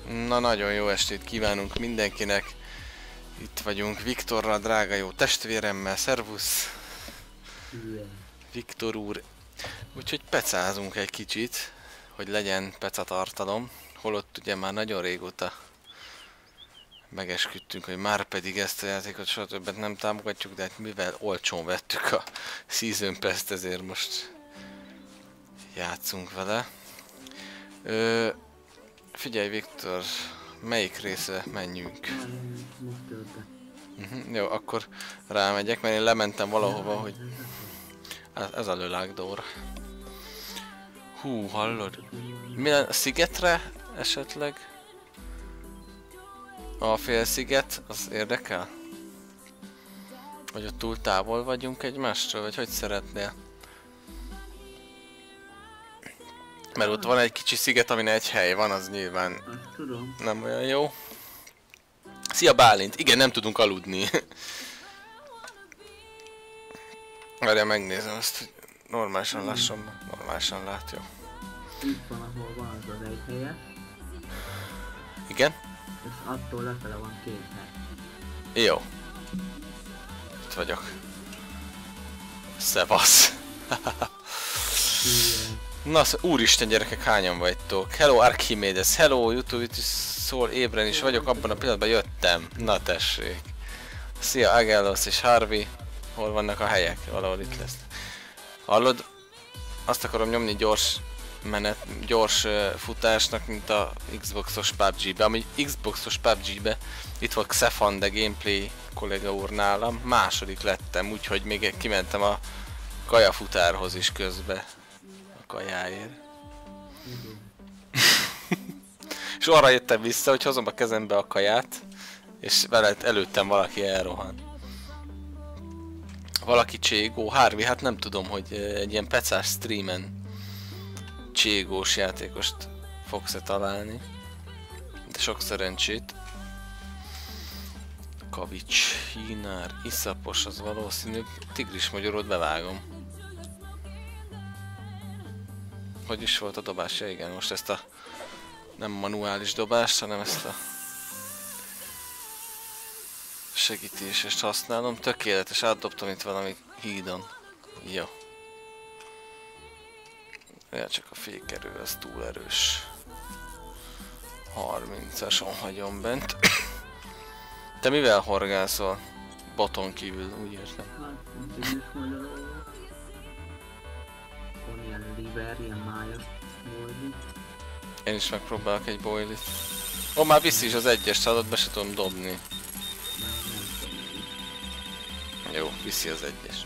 Na, nagyon jó estét kívánunk mindenkinek. Itt vagyunk Viktorral, drága jó testvéremmel. Szervusz! Viktor úr. Úgyhogy pecázunk egy kicsit, hogy legyen pecatartalom. Holott ugye már nagyon régóta megesküdtünk, hogy már pedig ezt a játékot soha többet nem támogatjuk, de hát mivel olcsón vettük a Season Pass-t, ezért most játszunk vele. Figyelj Viktor, melyik részre menjünk? Jó, akkor rámegyek, mert én lementem valahova, hogy... Ez a Lölágdór. Hú, hallod? Mi a szigetre esetleg? A félsziget, az érdekel? Hogy ott túl távol vagyunk egymástól, vagy hogy szeretnél? Mert ott van egy kicsi sziget, amin egy hely van, az nyilván nem olyan jó. Szia Bálint! Igen, nem tudunk aludni. Várjál, megnézem ezt, hogy normálisan lássom. Normálisan lát, jó. Itt van, ahol van az egy helye. Igen? És attól lefele van két hely. Jó. Itt vagyok. Szevasz. Na, úristen gyerekek, hányan vagytok? Hello Archimedes, hello YouTube, itt szól, ébren is vagyok, abban a pillanatban jöttem. Na tessék. Szia Agelos és Harvey. Hol vannak a helyek? Valahol itt lesz. Hallod? Azt akarom nyomni gyors futásnak, mint a Xboxos PUBG-be. Ami Xboxos PUBG-be itt volt Xefan, de gameplay kolléga úr nálam. Második lettem, úgyhogy még kimentem a kajafutárhoz is közbe. Kajáért. És arra jöttem vissza, hogy hozom a kezembe a kaját, és vele előttem valaki elrohan. Valaki cségó, Harvey, hát nem tudom, hogy egy ilyen pecás streamen cségós játékost fogsz-e találni. De sok szerencsét. Kavics, hínár, iszapos, az valószínű, tigris magyarót bevágom. Hogy is volt a dobás? Ja, igen, most ezt a nem manuális dobást, hanem ezt a segítésest használom. Tökéletes, átdobtam itt valami hídon. Jó. Ja, csak a fékerő, az túl erős. 30-ason hagyom bent. Te mivel horgászol? Boton kívül, úgy értem. Ilyen liver, ilyen májas boilit. Én is megpróbálok egy boilit. Ó, már viszi is az egyest, hallod, be se tudom dobni. Jó, viszi az egyes.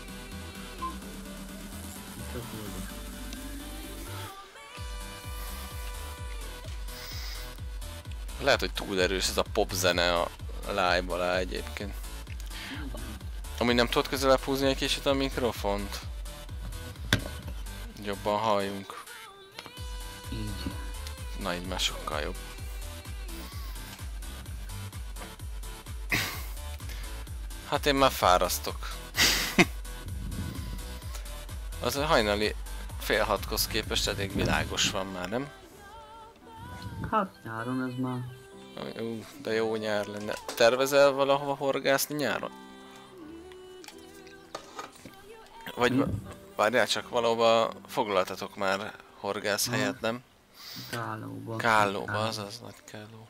Lehet, hogy túl erős ez a pop zene a live alá egyébként. Amúgy nem tudod közelebb húzni egy kicsit a mikrofont? Jobban halljunk. Így. Na, így már sokkal jobb. Hát én már fárasztok. Az a hajnali fél hatkhoz képest elég világos van már, nem? Hát nyáron ez már... De jó nyár lenne. Tervezel valahova horgászni nyáron? Vagy várjál csak, valahova foglaltatok már horgász helyet, nem? Kállóba. Kállóba, azaz nagy Kálló.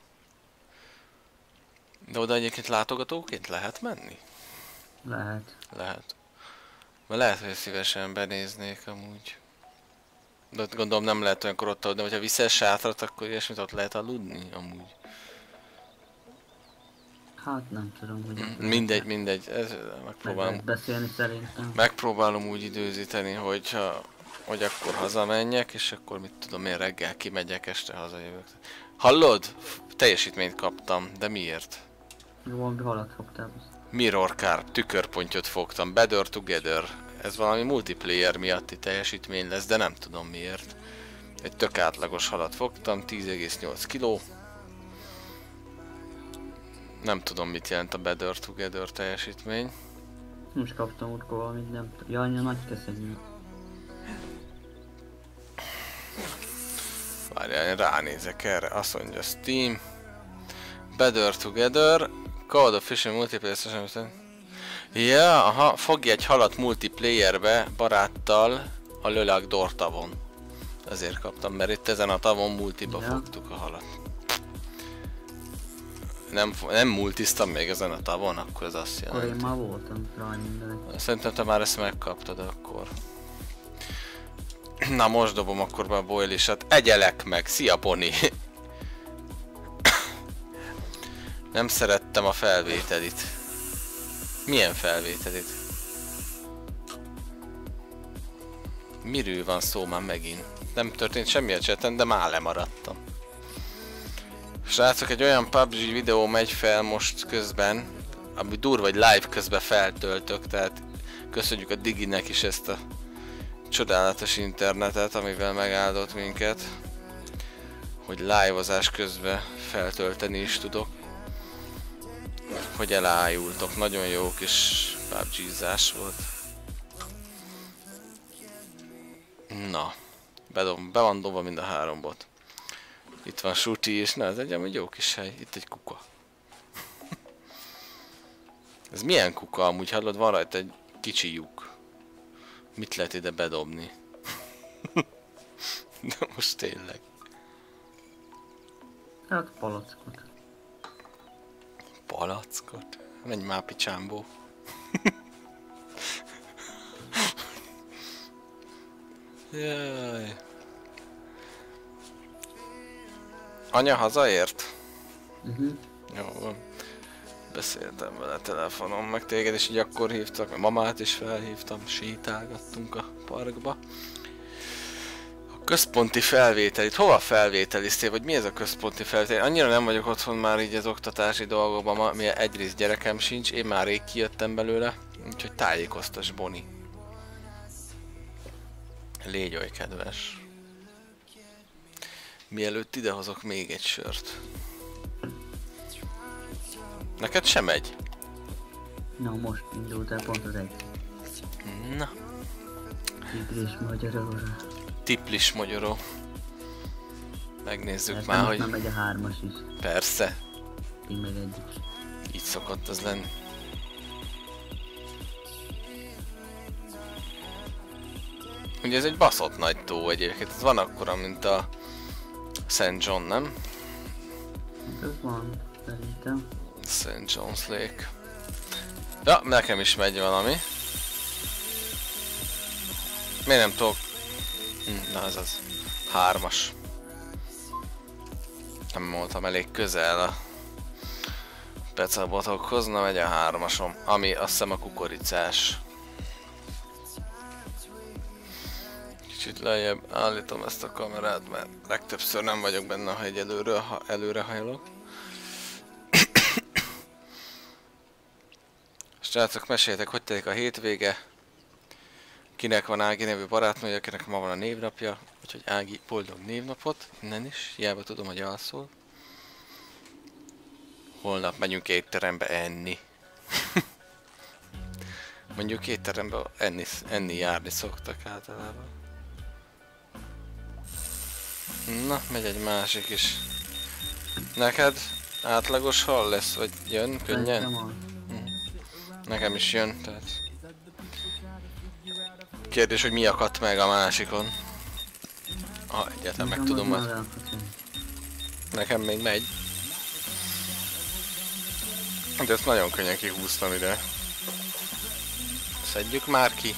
De oda egyébként látogatóként lehet menni? Lehet. Lehet. Mert lehet, hogy szívesen benéznék amúgy. De gondolom nem lehet olyankor ott aludni, hogyha viszel sátrat, akkor ilyesmit ott lehet aludni amúgy. Hát nem tudom, hogy... Mindegy. Megpróbálom. Beszélni szerintem. Megpróbálom úgy időzíteni, hogy akkor hazamenjek, és akkor mit tudom én reggel kimegyek, este hazajövök. Hallod? Teljesítményt kaptam, de miért? Jó, valami halat fogtál. Mirror Carp, tükörpontyot fogtam, Better Together. Ez valami multiplayer miatti teljesítmény lesz, de nem tudom miért. Egy tök átlagos halat fogtam, 10,8 kg. Nem tudom mit jelent a Better Together teljesítmény. Most kaptam útkor valamit, nem tudom. Jaj, a nagy keszenyű. Várjál, én ránézek erre, azt mondja Steam. Better Together. Code of Fishing Multiplayer Session. Ja, aha, fogj egy halat multiplayerbe baráttal a Lölag Dor tavon. Ezért kaptam, mert itt ezen a tavon multiba fogtuk a halat. Nem multiztam még ezen a tavon, akkor ez azt jelenti. Akkor én már voltam rá mindenek. Szerintem te már ezt megkaptad akkor. Na most dobom akkor be a boilisat. Egyelek meg! Szia Poni! Nem szerettem a felvételit. Milyen felvételit? Miről van szó már megint? Nem történt semmi a chaten, de már lemaradtam. Srácok, egy olyan PUBG videó megy fel most közben, ami durva, vagy live közben feltöltök, tehát köszönjük a Diginek is ezt a csodálatos internetet, amivel megáldott minket, hogy live-ozás közben feltölteni is tudok. Hogy elájultok, nagyon jó kis PUBG-zás volt. Na, be van dobva mind a 3 bot. Itt van Suti is, na ez egy amúgy jó kis hely, itt egy kuka. Ez milyen kuka amúgy, hallod, van rajta egy kicsi lyuk. Mit lehet ide bedobni? De most tényleg. Hát palackot. Palackot? Menj már picsámbó. Jaj. Anya hazaért? Jó van. Beszéltem vele telefonon, meg téged is így akkor hívtak, meg mamát is felhívtam, sétálgattunk a parkba. A központi felvétel, itt hova felvételiztél, vagy mi ez a központi felvétel? Annyira nem vagyok otthon már így az oktatási dolgokban, mivel egyrészt gyerekem sincs, én már rég kijöttem belőle, úgyhogy tájékoztass Boni. Légy oly kedves. Mielőtt idehozok még egy sört. Neked sem megy? Na most indult el pont az egy. Na. Tiplis magyaróra. Tiplis magyaró. Megnézzük Mert már, hogy... nem megy a 3-as is. Persze. Így meg egy is. Így szokott az lenni. Ugye ez egy baszott nagy tó egyébként, ez van akkora, mint a St. John, nem? Ez van, szerintem. St. John's Lake. Ja, nekem is megy valami. Miért nem tudok? Na ez az. 3-as. Nem voltam elég közel a pecabotokhoz, na megy a 3-asom, ami azt hiszem a kukoricás. Kicsit lejjebb állítom ezt a kamerát, mert legtöbbször nem vagyok benne, ha egy előre hajlok. Srácok, meséljetek, hogy telik a hétvége. Kinek van Ági nevű barátnője, akinek ma van a névnapja. Úgyhogy Ági, boldog névnapot, innen is, hiába tudom, hogy alszol. Holnap megyünk étterembe enni. Mondjuk étterembe enni járni szoktak általában. Na, megy egy másik is. Neked átlagos hal lesz, vagy jön könnyen? Nekem is jön, tehát... Kérdés, hogy mi akadt meg a másikon. Egyáltalán meg tudom, hogy... Nekem még megy. De ezt nagyon könnyen kihúztam ide. Szedjük már ki.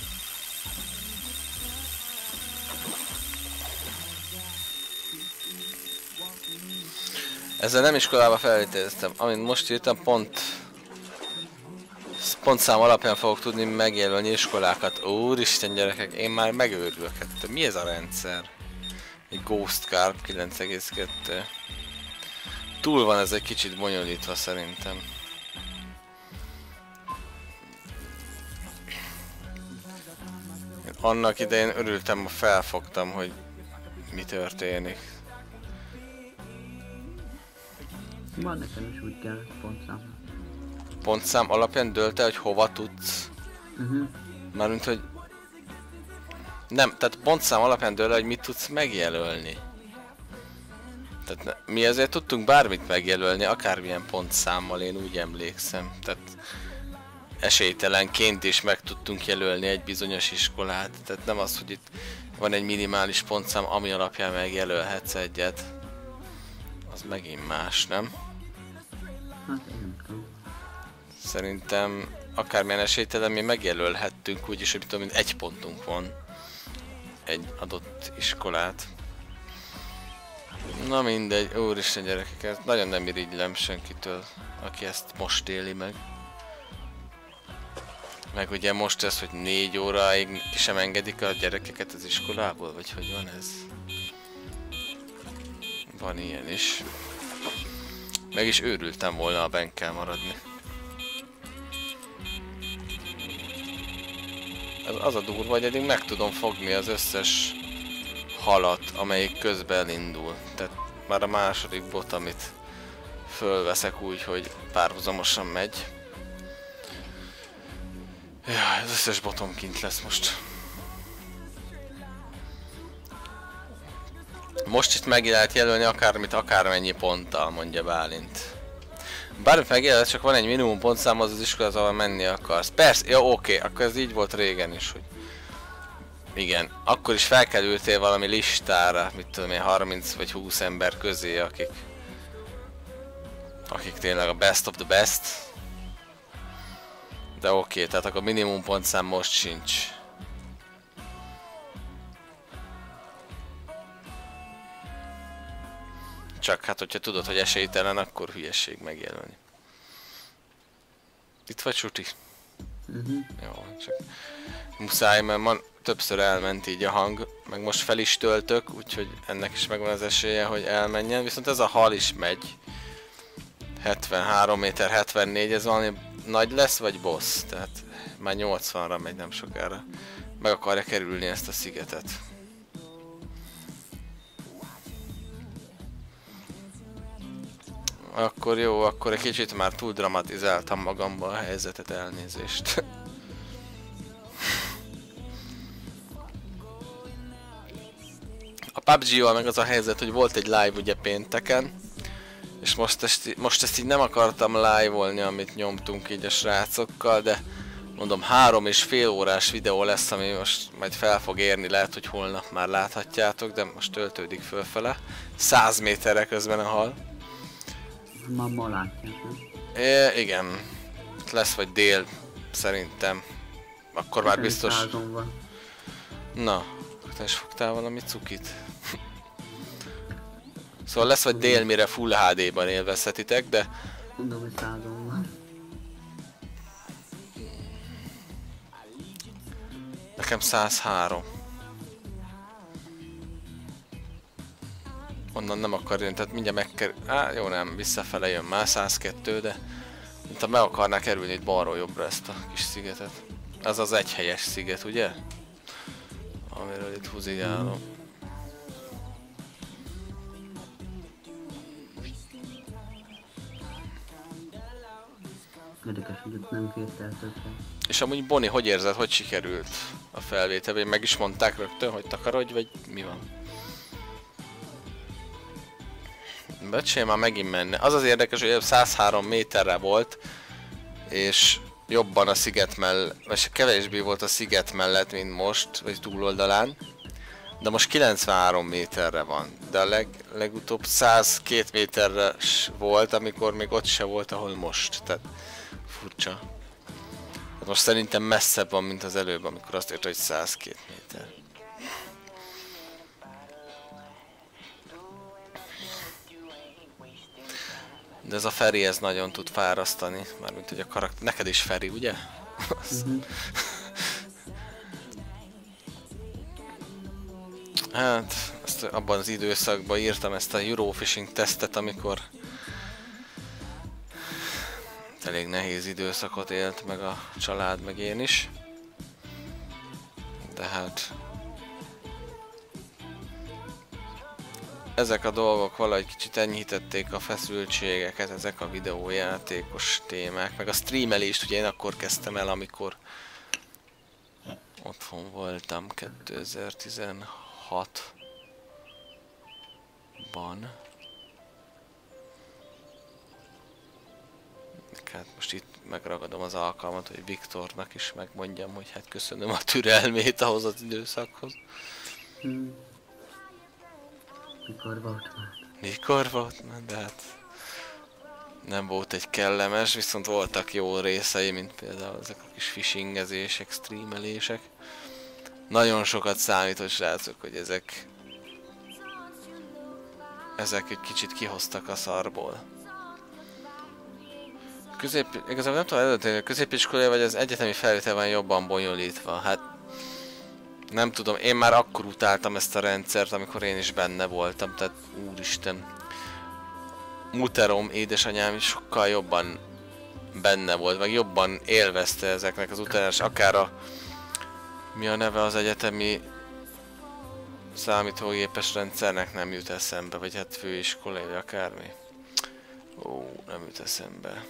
Ezzel nem iskolába felvételeztem. Amint most írtam, pontszám alapján fogok tudni megjelölni iskolákat. Úristen gyerekek, én már megőrülök. Mi ez a rendszer? Egy Ghost Carp 9,2. Túl van ez egy kicsit bonyolítva szerintem. Annak idején örültem, ha felfogtam, hogy mi történik. Van nekem is úgy kell, pontszám. Pontszám alapján dölt el, hogy hova tudsz? Mármint, hogy... Nem, tehát pontszám alapján dölt el, hogy mit tudsz megjelölni. Tehát mi ezért tudtunk bármit megjelölni, akármilyen pontszámmal, én úgy emlékszem. Tehát esélytelenként is meg tudtunk jelölni egy bizonyos iskolát. Tehát nem az, hogy itt van egy minimális pontszám, ami alapján megjelölhetsz egyet. Az megint más, nem? Hát én nem tudom. Szerintem akármilyen esélytelen mi megjelölhettünk úgyis, hogy tudom, mint egy pontunk van egy adott iskolát. Na mindegy, úristen gyerekek, nagyon nem irigylem senkitől, aki ezt most éli meg. Meg ugye most ez, hogy 4 óráig ki sem engedik a gyerekeket az iskolából, vagy hogy van ez? Van ilyen is. Meg is őrültem volna, ha benn kell maradni. Az a durva, hogy eddig meg tudom fogni az összes halat, amelyik közben elindul. Tehát már a második bot, amit fölveszek úgy, hogy párhuzamosan megy. Jaj, az összes botom kint lesz most. Most itt meg lehet jelölni akármit, akármennyi ponttal, mondja Bálint. Bármit megjelölt, csak van egy minimum pontszám az iskola, ahol menni akarsz. Persze, ja oké, akkor ez így volt régen is, hogy... Igen, akkor is felkerültél valami listára, mit tudom én, 30 vagy 20 ember közé, akik tényleg a best of the best. De oké, tehát akkor minimum pontszám most sincs. Csak hát, hogyha tudod, hogy esélytelen, akkor hülyesség megjelölni. Itt vagy, Suti? Jó, csak muszáj, mert ma többször elment így a hang, meg most fel is töltök, úgyhogy ennek is megvan az esélye, hogy elmenjen. Viszont ez a hal is megy. 73 méter, 74, ez valami nagy lesz, vagy boss? Tehát már 80-ra megy nem sokára. Meg akarja kerülni ezt a szigetet. Akkor jó, akkor egy kicsit már túl dramatizáltam magamba a helyzetet, elnézést. A PUBG-val meg az a helyzet, hogy volt egy live ugye pénteken, és most ezt így nem akartam live-olni, amit nyomtunk így a srácokkal, de mondom 3,5 órás videó lesz, ami most majd fel fog érni, lehet, hogy holnap már láthatjátok, de most töltődik fölfele. 100 méterre közben a hal. Ma látják, nem? Igen, lesz vagy dél, szerintem. Akkor már biztos... Na, te is fogtál valami cukit? Szóval lesz vagy dél, mire Full HD-ban élvezhetitek, de... Mondom, hogy 100-on van. Nekem 103. Onnan nem akar jönni, tehát mindjárt megkerül... Á, jó nem, visszafele jön már 102, de... Mint ha meg akarná kerülni itt balról jobbra ezt a kis szigetet. Ez az egyhelyes sziget, ugye? Amiről itt húzigálom. Érdekes, hogy ott nem fért el többre. És amúgy Boni, hogy érzed, hogy sikerült a felvétel? Vagy meg is mondták rögtön, hogy takarodj, vagy mi van? Becsé, már megint menne. Az az érdekes, hogy 103 méterre volt, és jobban a sziget mellett, vagy kevésbé volt a sziget mellett, mint most, vagy túloldalán. De most 93 méterre van, de a legutóbb 102 méterre volt, amikor még ott se volt, ahol most. Tehát furcsa. Most szerintem messzebb van, mint az előbb, amikor azt írta, hogy 102 méter. De ez a Feri, ez nagyon tud fárasztani, mármint hogy a karakter... Neked is Feri, ugye? Hát, ezt abban az időszakban írtam ezt a Eurofishing tesztet, amikor elég nehéz időszakot élt meg a család, meg én is. De hát... ezek a dolgok valahogy kicsit enyhítették a feszültségeket, ezek a videójátékos témák, meg a streamelést ugye én akkor kezdtem el, amikor otthon voltam 2016-ban. Hát most itt megragadom az alkalmat, hogy Viktornak is megmondjam, hogy hát köszönöm a türelmét ahhoz az időszakhoz. Mikor volt már? Mikor volt már, de hát nem volt egy kellemes, viszont voltak jó részei, mint például ezek a kis phishingezések, streamelések. Nagyon sokat számított, srácok, hogy ezek egy kicsit kihoztak a szarból. Igazából nem tudom eldönteni, hogy a középiskolai vagy az egyetemi felvétel van jobban bonyolítva. Hát nem tudom, én már akkor utáltam ezt a rendszert, amikor én is benne voltam, tehát úristen. Muterom, édesanyám is sokkal jobban benne volt, meg jobban élvezte ezeknek az utánás, akár a... Mi a neve az egyetemi számítógépes rendszernek nem jut eszembe, vagy hát főiskolai, vagy akármi. Ó, nem jut eszembe.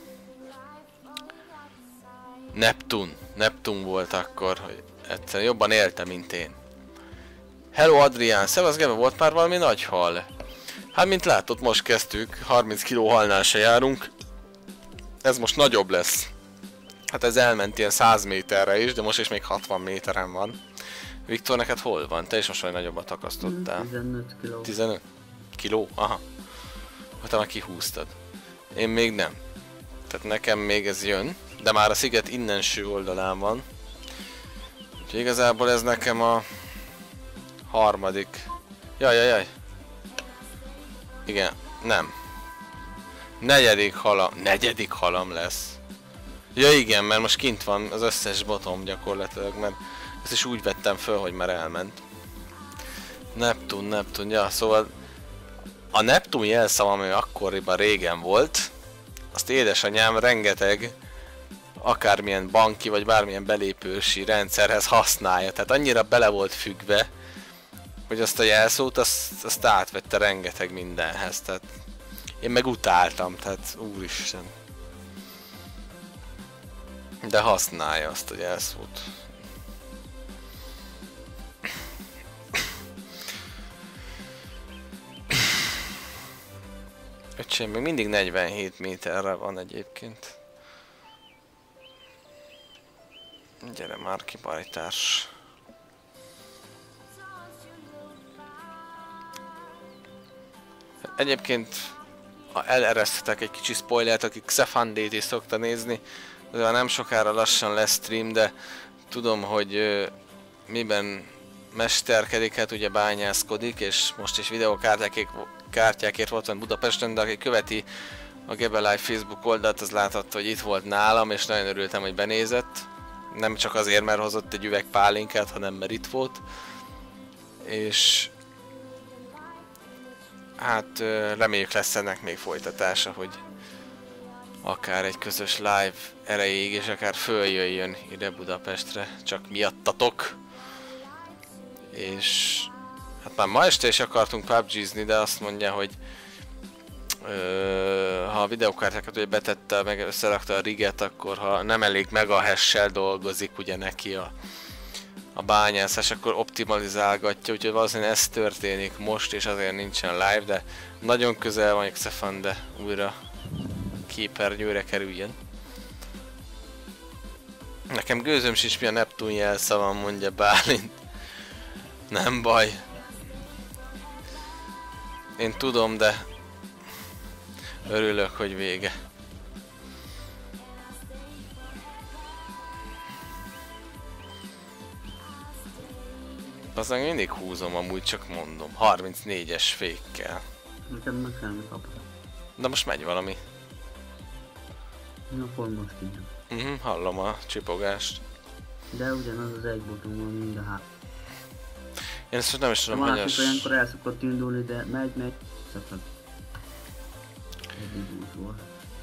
Neptun volt akkor, hogy egyszerűen jobban élte, mint én. Hello Adrián, szevasz Gebe, volt már valami nagy hal? Hát mint látod, most kezdtük, 30 kg halnál se járunk. Ez most nagyobb lesz. Hát ez elment ilyen 100 méterre is, de most is még 60 méteren van. Viktor, neked hol van? Te is most valami nagyobbat akasztottál. 15 kiló. 15 kiló? Aha. Hát te már kihúztad. Én még nem. Tehát nekem még ez jön, de már a sziget innenső oldalán van. Úgyhogy igazából ez nekem a harmadik. Jaj. Igen, nem. Negyedik halam lesz. Ja igen, mert most kint van az összes botom gyakorlatilag, mert ezt is úgy vettem föl, hogy már elment. Neptun, ja, szóval a Neptun jelszavam, ami akkoriban régen volt, azt édesanyám rengeteg akármilyen banki vagy bármilyen belépősi rendszerhez használja, tehát annyira bele volt függve, hogy azt a jelszót azt átvette rengeteg mindenhez, tehát én meg utáltam, tehát úristen. De használja azt a jelszót. Öcsém, még mindig 47 méterre van egyébként. Gyere már ki, bajtárs. Egyébként, ha elereszthetek egy kicsi spoilert, aki Xefandét is szokta nézni, de nem sokára lassan lesz stream, de tudom, hogy miben mesterkedik, hát ugye bányászkodik, és most is videókártyákért volt van Budapesten, de aki követi a Gebe Live Facebook oldalt, az láthatta, hogy itt volt nálam, és nagyon örültem, hogy benézett. Nem csak azért, mert hozott egy üveg pálinkát, hanem mert itt volt. És hát reméljük lesz ennek még folytatása, hogy akár egy közös live erejéig, és akár följöjjön ide Budapestre, csak miattatok. És hát már ma este is akartunk PUBG-zni, de azt mondja, hogy ha a videókártyákat ugye betette, meg összerakta a riget, akkor ha nem elég megahash-sel dolgozik ugye neki a bányászás, akkor optimalizálgatja, úgyhogy valószínűleg ez történik most, és azért nincsen live, de nagyon közel van Xefan, de újra képernyőre kerüljön. Nekem gőzöm sincs, mi a Neptun jelszavam, mondja Bálint. Nem baj. Én tudom, de örülök, hogy vége. Aztán mindig húzom, amúgy csak mondom. 34-es fékkel. Nekem meg semmi kapra. De most megy valami. Na, pont most így. Hallom a csipogást. De ugyanaz az egy botom van mind a hát. Én ezt nem is tudom, hogy hogy az... olyankor el szokott indulni, de megy, szakad. Eddig úgy volt.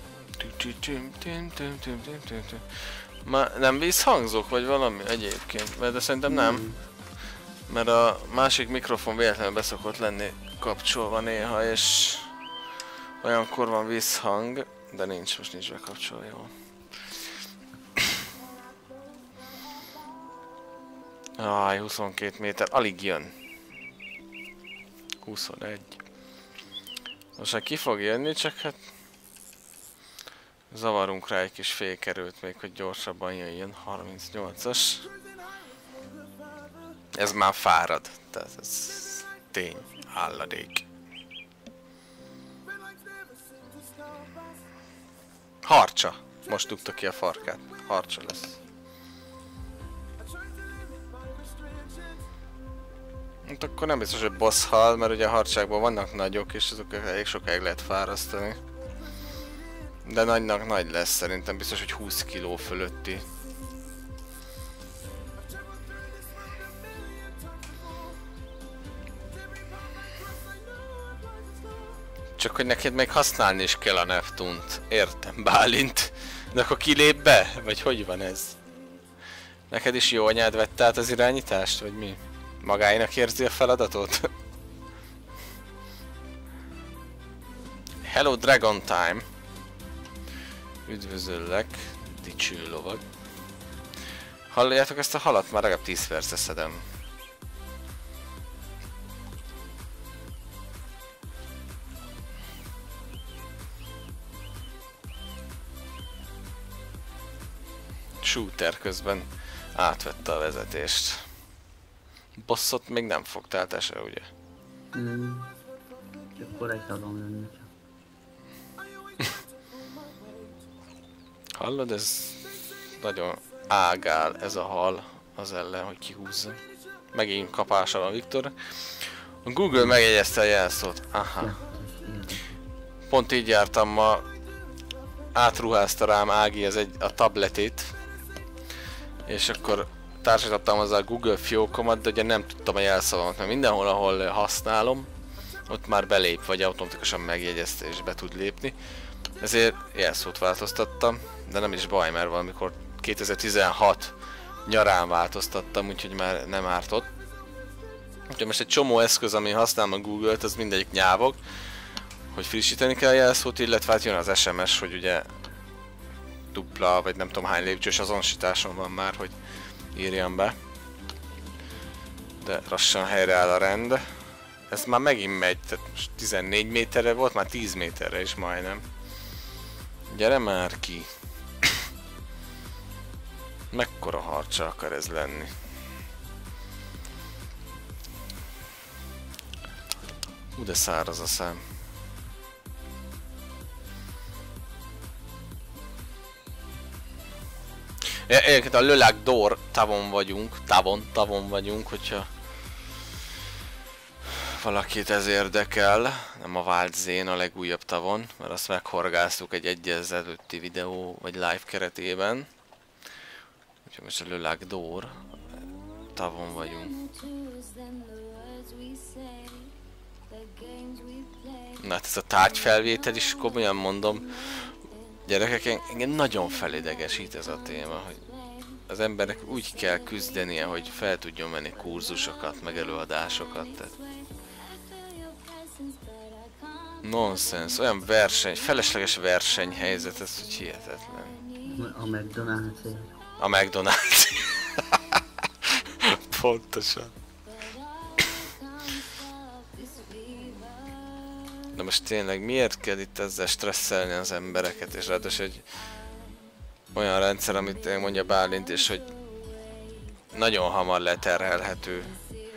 Ma nem vízhangzók vagy valami egyébként? De szerintem nem. Mert a másik mikrofon véletlenül beszokott lenni kapcsolva néha, és olyankor van vízhang, de most nincs bekapcsolva, jó. Áj, 22 méter, alig jön. 21. Most már ki fog jönni, csak hát Zavarunk rá egy kis fékerőt még, hogy gyorsabban jöjjön. 38-as. Ez már fárad. Tehát ez tény. Álladék. Harcsa. Most dugta ki a farkát. Harcsa lesz. Hát akkor nem biztos, hogy boss hal, mert ugye a harcságban vannak nagyok, és azok elég sokáig lehet fárasztani. De nagynak nagy lesz, szerintem biztos, hogy 20 kg fölötti. Csak hogy neked még használni is kell a Neptunt. Értem, Bálint. De akkor kilép be? Vagy hogy van ez? Neked is jó anyád vette át az irányítást, vagy mi? Magáinak érzi a feladatot? Hello Dragon Time! Üdvözöllek, dicső lovag. Halljátok ezt a halat? Már legalább 10 perce szedem. Shooter közben átvette a vezetést. Bosszot még nem fogtál te se, ugye? Akkor egy talom lenne csak. Hallod, ez nagyon ágál ez a hal az ellen, hogy kihúzza. Megint kapása van Viktor. A Google megjegyezte a jelszót. Aha. Pont így jártam ma. Átruházta rám Ági a tabletét. És akkor társítottam hozzá a Google fiókomat, de ugye nem tudtam a jelszavamat, mert mindenhol, ahol használom, ott már belép, vagy automatikusan megjegyezte és be tud lépni. Ezért jelszót változtattam, de nem is baj, mert valamikor 2016 nyarán változtattam, úgyhogy már nem ártott. Úgyhogy most egy csomó eszköz, ami használom a Google-t, az mindegyik nyávog, hogy frissíteni kell a jelszót, illetve hát jön az SMS, hogy ugye dupla, vagy nem tudom hány lépcsős azonosításom van már, hogy írjam be. De lassan helyreáll a rend. Ez már megint megy, tehát most 14 méterre volt, már 10 méterre is majdnem. Gyere már ki! Mekkora harcsa akar ez lenni? De száraz a szám. Egyébként a Le Lac d'Or tavon vagyunk, hogyha valakit ez érdekel, nem a Wild Zone a legújabb tavon, mert azt meghorgáztuk egy egyel ezelőtti videó vagy live keretében. Úgyhogy most a Le Lac d'Or tavon vagyunk. Na hát ez a tárgyfelvétel is, komolyan mondom, gyerekek, engem nagyon felidegesít ez a téma, hogy az embernek úgy kell küzdenie, hogy fel tudjon menni kurzusokat, meg előadásokat, tehát nonsense, olyan verseny, felesleges versenyhelyzet, ez hogy hihetetlen. A McDonald's. A McDonald's. Pontosan. De most tényleg miért kell itt ezzel stresszelni az embereket, és ráadásul egy olyan rendszer, amit mondja Bálint is, hogy nagyon hamar leterhelhető.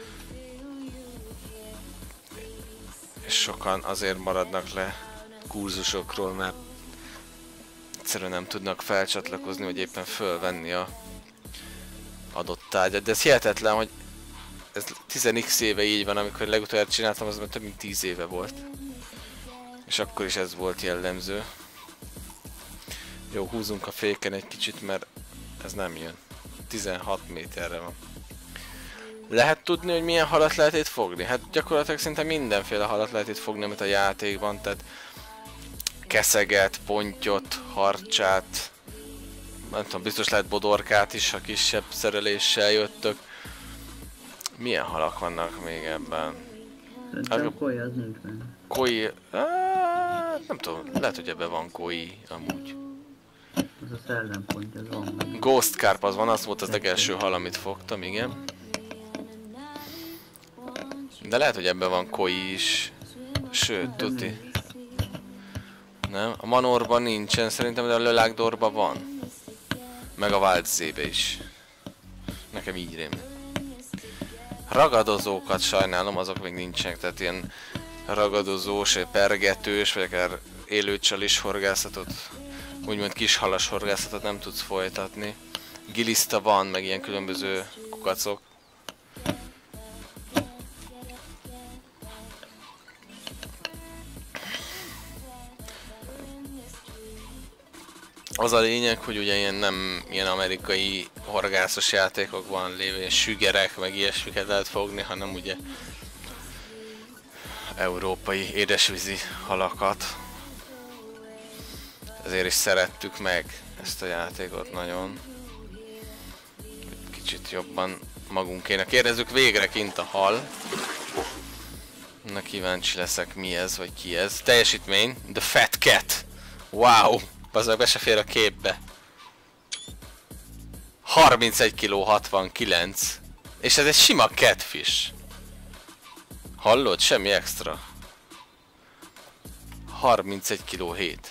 És sokan azért maradnak le kurzusokról, mert egyszerűen nem tudnak felcsatlakozni, vagy éppen fölvenni a adott tárgyat. De ez hihetetlen, hogy ez 10x éve így van, amikor legutóbb csináltam, az már több mint 10 éve volt. És akkor is ez volt jellemző. Jó, húzunk a féken egy kicsit, mert ez nem jön. 16 méterre van. Lehet tudni, hogy milyen halat lehet itt fogni? Hát gyakorlatilag szinte mindenféle halat lehet itt fogni, amit a játékban, tehát keszeget, pontyot, harcsát, nem tudom, biztos lehet bodorkát is, ha kisebb szereléssel jöttök. Milyen halak vannak még ebben? Szerintem koi az nincs benne. Koi... nem tudom, lehet, hogy ebben van koi amúgy. Az a szellempoint, az van. Ghost Carp az van, az volt az legelső hal, amit fogtam, igen. De lehet, hogy ebben van koi is. Sőt, tuti. Nem? A Manorban nincsen szerintem, de a Lölágdorban van. Meg a Waldzébe is. Nekem így rémlik. Ragadozókat sajnálom, azok még nincsenek, tehát ilyen ragadozós, pergetős, vagy akár élőcsalis horgászatot, úgymond kishalas horgászatot nem tudsz folytatni. Giliszta van, meg ilyen különböző kukacok. Az a lényeg, hogy ugye ilyen nem ilyen amerikai horgászos játékokban lévő sügerek, meg ilyesmiket lehet fogni, hanem ugye európai édesvízi halakat. Ezért is szerettük meg ezt a játékot nagyon. Kicsit jobban magunkének érezzük, végre kint a hal. Na, kíváncsi leszek, mi ez, vagy ki ez. Teljesítmény, The Fat Cat. Wow! Azzal be se fér a képbe. 31 kg 69. És ez egy sima catfish. Hallod? Semmi extra. 31 kg 7.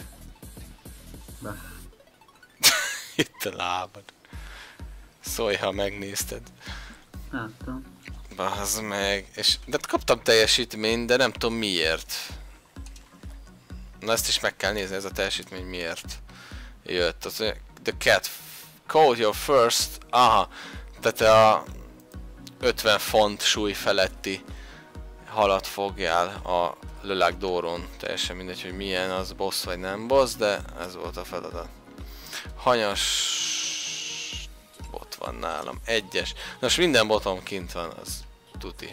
Itt a lábad. Szólj, ha megnézted. Láttam. Bazd meg. És, de kaptam teljesítményt, de nem tudom miért. Na, ezt is meg kell nézni, ez a teljesítmény miért jött. Az, the cat caught your first. Aha. Tehát a 50 font súly feletti halat fogjál a Lölágdóron. Teljesen mindegy, hogy milyen, az boss vagy nem boss, de ez volt a feladat. Hanyas bot van nálam. Egyes. Most minden botom kint van, az tuti.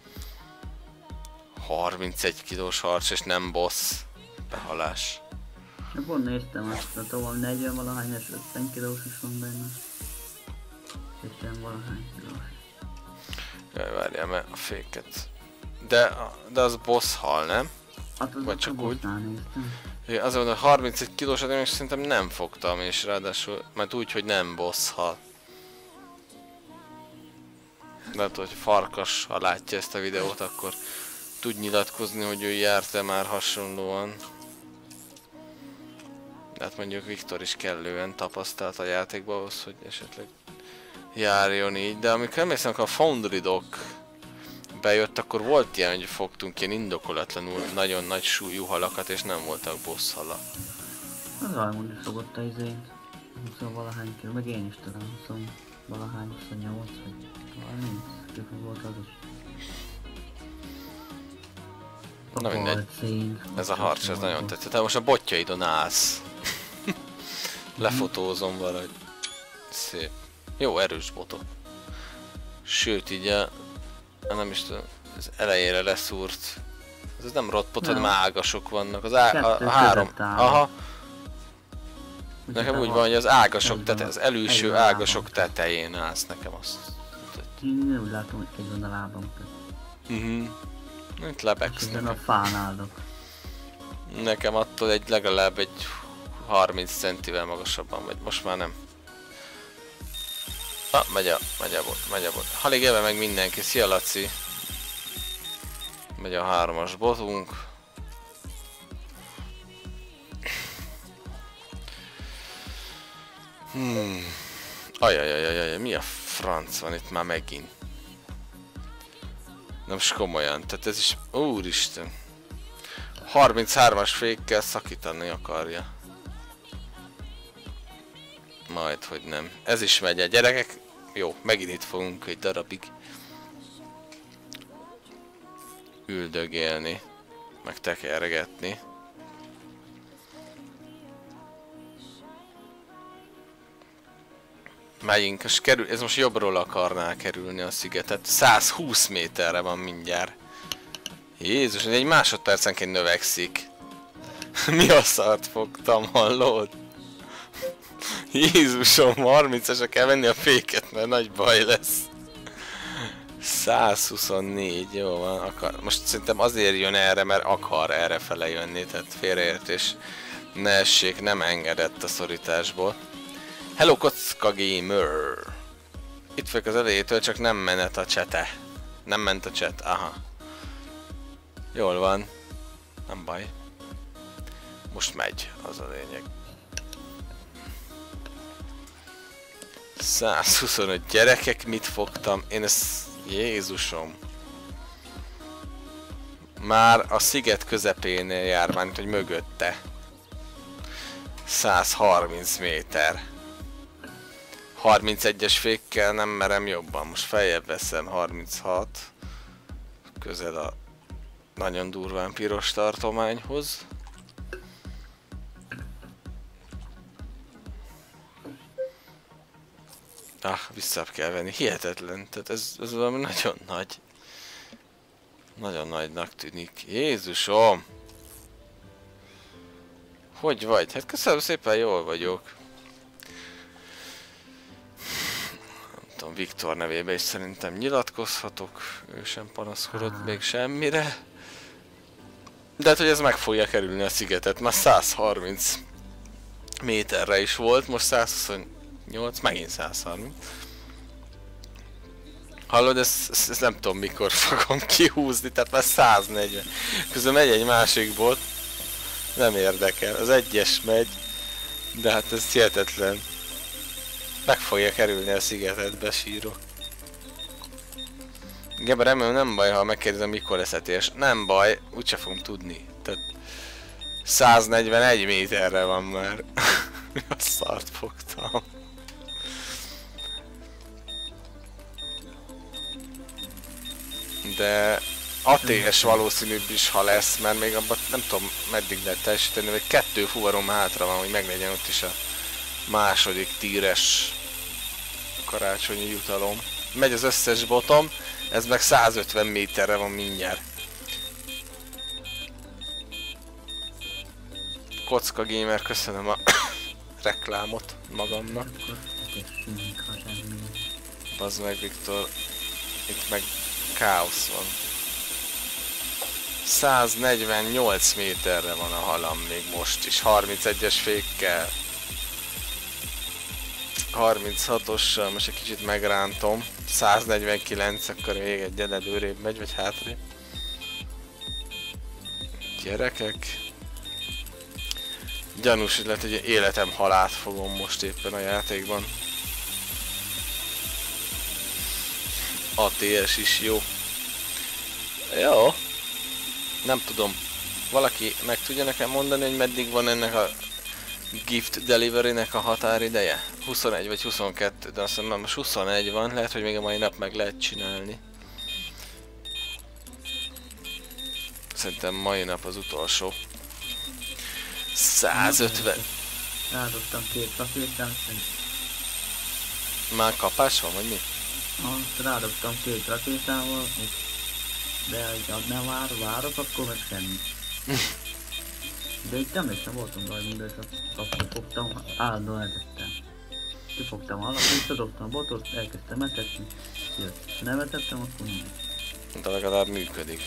31 kilós harc és nem boss. Behalás. Pont néztem azt, a tovább 40 valahányos, 50 kilós is van benne. 50 valahány kilós. Jaj, várjál, mert a féket. De az boss hal, nem? Hát az vagy csak úgy? néztem. Azért mondom, 31 kilósat én még szerintem nem fogtam, és ráadásul, mert úgy, hogy nem boss hal. Lehet, hogy farkas, ha látja ezt a videót, akkor tud nyilatkozni, hogy ő járt-e már hasonlóan. De hát mondjuk Viktor is kellően tapasztalt a játékba ahhoz, hogy esetleg járjon így. De amikor emlékszem, a Foundry Dock bejött, akkor volt ilyen, hogy fogtunk ilyen indokolatlanul nagyon nagy súlyú halakat, és nem voltak boss halak. Az Raimond is fogott a izét. 20 valahány kiló, meg én is talán 20 valahány, 28 vagy 30 kiló volt az is. Na mindegy. Ez a harc, ez nagyon tetszett. De most a botjaidon állsz. Lefotózom valahogy. Szép. Jó, erős botok. Sőt, így nem is tudom, az elejére leszúrt. Ez nem rotpot, hanem ágasok vannak. Az a három. Aha. Nekem úgy van, hogy az ágasok, tehát az előső ágasok tetején állsz, nekem azt. Én úgy látom, hogy egy van a lábam. Itt lebegsz nekem. A fán áldok. Nekem attól legalább egy 30 centivel magasabban vagy, most már nem. Megy a bot. Halig éve meg mindenki, szia Laci! Megy a 3-as botunk. Ajajajajaj, mi a franc van itt már megint? Nem is komolyan, tehát ez is... Úristen! 33-as fékkel szakítani akarja. Majd, hogy nem. Ez is megy a gyerekek. Jó, megint itt fogunk egy darabig üldögélni, meg tekergetni. Megyünk, és ez most jobbról akarná kerülni a szigetet. 120 méterre van mindjárt. Jézus, egy másodpercenként növekszik. Mi a szart fogtam, hallod? Jézusom, 30-esre kell venni a féket, mert nagy baj lesz. 124, jó van, akar. Most szerintem azért jön erre, mert akar erre fele jönni, tehát félreértés ne essék, nem engedett a szorításból. Hello Kocka Gamer! Itt vagyok az elejétől, csak nem menet a csete. Nem ment a chat, aha. Jól van. Nem baj. Most megy, az a lényeg. 125 gyerekek, mit fogtam? Én ezt... Jézusom! Már a sziget közepénél jár, mármint hogy mögötte. 130 méter. 31-es fékkel nem merem jobban, most feljebb veszem 36. Közel a nagyon durván piros tartományhoz. Vissza kell venni, hihetetlen, tehát ez valami nagyon nagy. Nagyon nagynak tűnik. Jézusom! Hogy vagy? Hát köszönöm szépen, jól vagyok. Nem tudom, Viktor nevében is szerintem nyilatkozhatok. Ő sem panaszkodott még semmire. De hát, hogy ez meg fogja kerülni a szigetet. Már 130 méterre is volt, most 128, megint 130. Hallod, ezt nem tudom mikor fogom kihúzni, tehát már 140. Közben megy egy másik bot. Nem érdekel, az egyes megy. De hát ez hihetetlen. Meg fogja kerülni a szigetet, besírok. Igen, remélem nem baj, ha megkérdezem mikor lesz etés. Nem baj, úgyse fogom tudni. Tehát 141 méterre van már. A szart fogtam. De ATS valószínűbb is, ha lesz, mert még abban nem tudom meddig lehet teljesíteni, vagy 2 fuvarom hátra van, hogy meglegyen ott is a második tíres karácsonyi jutalom. Megy az összes botom, ez meg 150 méterre van mindjárt. Kocka Gamer, köszönöm a reklámot magamnak. Bazd meg, Viktor, itt meg káosz van. 148 méterre van a halam még most is, 31-es fékkel. 36-ossal, most egy kicsit megrántom. 149, akkor még egy előrébb megy, vagy hátrébb. Gyerekek. Gyanús, hogy lehet, hogy életem halát fogom most éppen a játékban. ATS is jó. Jó. Nem tudom. Valaki meg tudja nekem mondani, hogy meddig van ennek a gift delivery-nek a határideje? 21 vagy 22, de azt mondom, most 21 van, lehet, hogy még a mai nap meg lehet csinálni. Szerintem mai nap az utolsó. 150. Rádobtam 2 rakétát. Már kapás van, vagy mi? Rádobtam 2 rakétával, de ha várok, akkor meg semmi. De itt emlékszem, voltunk rajta mindegy, akkor fogtam, állandóan etettem. Kifogtam a halat, visszadobtam a botot, elkezdtem etetni, jött. Ha nem etettem, akkor nem. De legalább működik.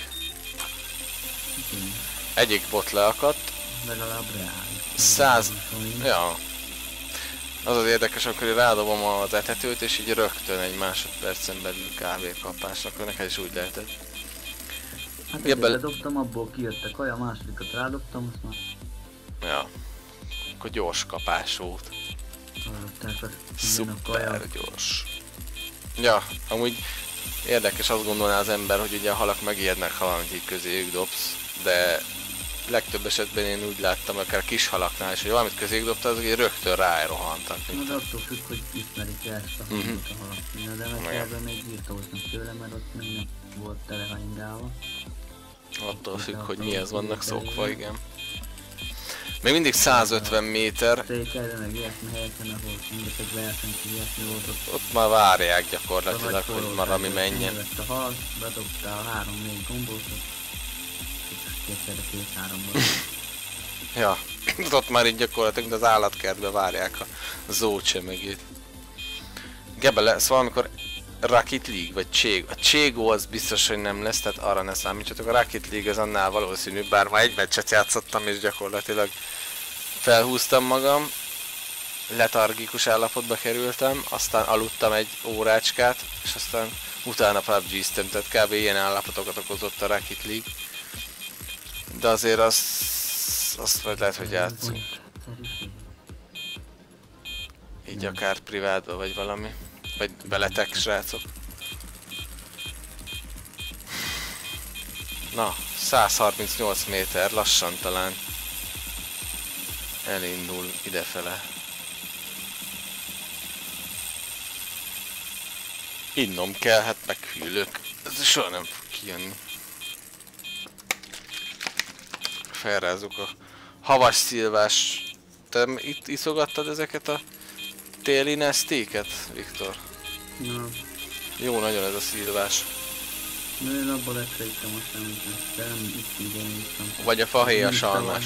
Egyik bot leakadt. Legalább reális. 100... Ja. Az az érdekes, amikor én rádobom az etetőt, és így rögtön egy másodpercen belül kávékapás, akkor neked is úgy lehetett. Hát egyet dobtam, abból kijött a kaja, másodikat rádobtam, azt már... Ja. Akkor gyors kapás volt. Szuper gyors. Ja, amúgy érdekes, azt gondolná az ember, hogy ugye a halak megijednek, ha valamit így közéjük dobsz, de legtöbb esetben én úgy láttam, akár a kis halaknál is, hogy valamit közéjük dobta, azok így rögtön rárohantak. De attól függ, hogy ismerik ezt a hangot a halak. De megjelben még írtóznak tőle, mert ott még nem volt telehangálva. Attól függ, hogy mihez vannak szokva, igen. Még mindig 150 méter. Székelyre meg ilyesmi helyeken, ahol mindegy egy verseny, ilyesmi volt ott. Ott már várják gyakorlatilag, hogy valami menjen. Vett a hal, bedobtál 3-4 gombót, és kétszerre 2-3 volt. Ja, ott már így gyakorlatilag az állatkertbe várják a zócsemegét. Gebe lesz valamikor Rocket League vagy Cségó. A Cségó az biztos, hogy nem lesz, tehát arra ne számítsatok. A Rocket League az annál valószínűbb, bár már egy meccset játszottam és gyakorlatilag felhúztam magam. Letargikus állapotba kerültem, aztán aludtam egy órácskát, és aztán utána PUBG-ztem, tehát kb. Ilyen állapotokat okozott a Rocket League. De azért az azt vagy lehet, hogy játszunk. Így akár privátba vagy valami. Vagy veletek, srácok. Na, 138 méter, lassan talán elindul idefele. Innom kell, hát meghűlök. Ez soha nem fog kijönni. Felrázzuk a havas szilvás. Te itt iszogattad ezeket a téli nestéket, Viktor? Na. Jó nagyon ez a szilvás. Na, én abban lehetőítem aztán, de nem itt igényítem. Vagy a fahéjas almás.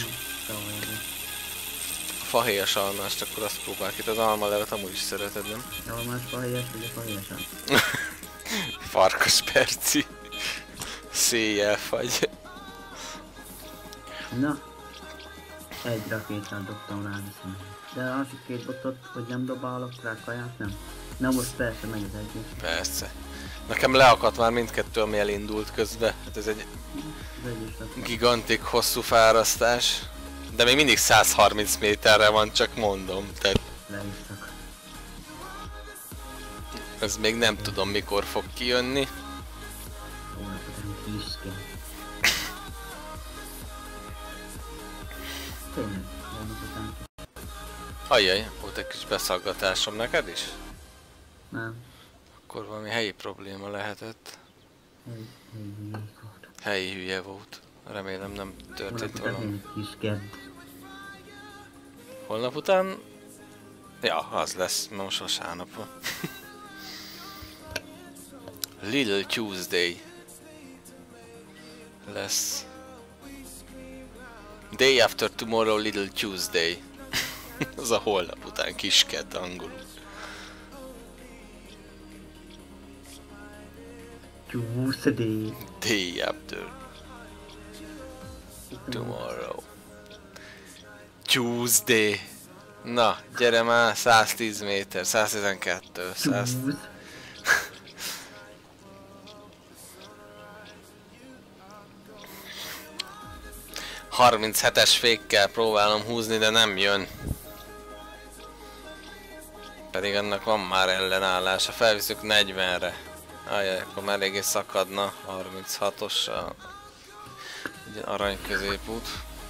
A fahéjas almást, akkor azt próbál ki. Az almalevet amúgy is szereted, nem? Almás fahéjas, vagy a fahéjas almás? Farkas perci. Széjjel fagy. Na. Egy rakétát dobtam rá viszont. De a másik két botot, hogy nem dobálok rá kaját, nem? Na most persze megy az egyik. Persze. Nekem leakadt már mindkettő, ami elindult közben. Hát ez egy gigantik hosszú fárasztás. De még mindig 130 méterre van, csak mondom. Tehát leírtak. ez még nem tudom mikor fog kijönni. Órakodom kiszke. Tényleg, órakodom. Ajjaj, volt egy kis beszaggatásom neked is? Nem. Akkor valami helyi probléma lehetett. Volt. Helyi hülye volt. Remélem nem történt Holnap valami. után kis kedd. Holnap után? Ja, az lesz, mert most vasárnap van. Little Tuesday lesz. Day after tomorrow, Little Tuesday. Az a holnap után, kiskedd angolul. Tuesday. Day after tomorrow. Tuesday. Na, gyere már, 110 méter, 112, 100... 37-es fékkel próbálom húzni, de nem jön. Pedig annak van már ellenállása, felviszük 40-re. Ajjaj, akkor már eléggé szakadna 36-ossal. Arany középút.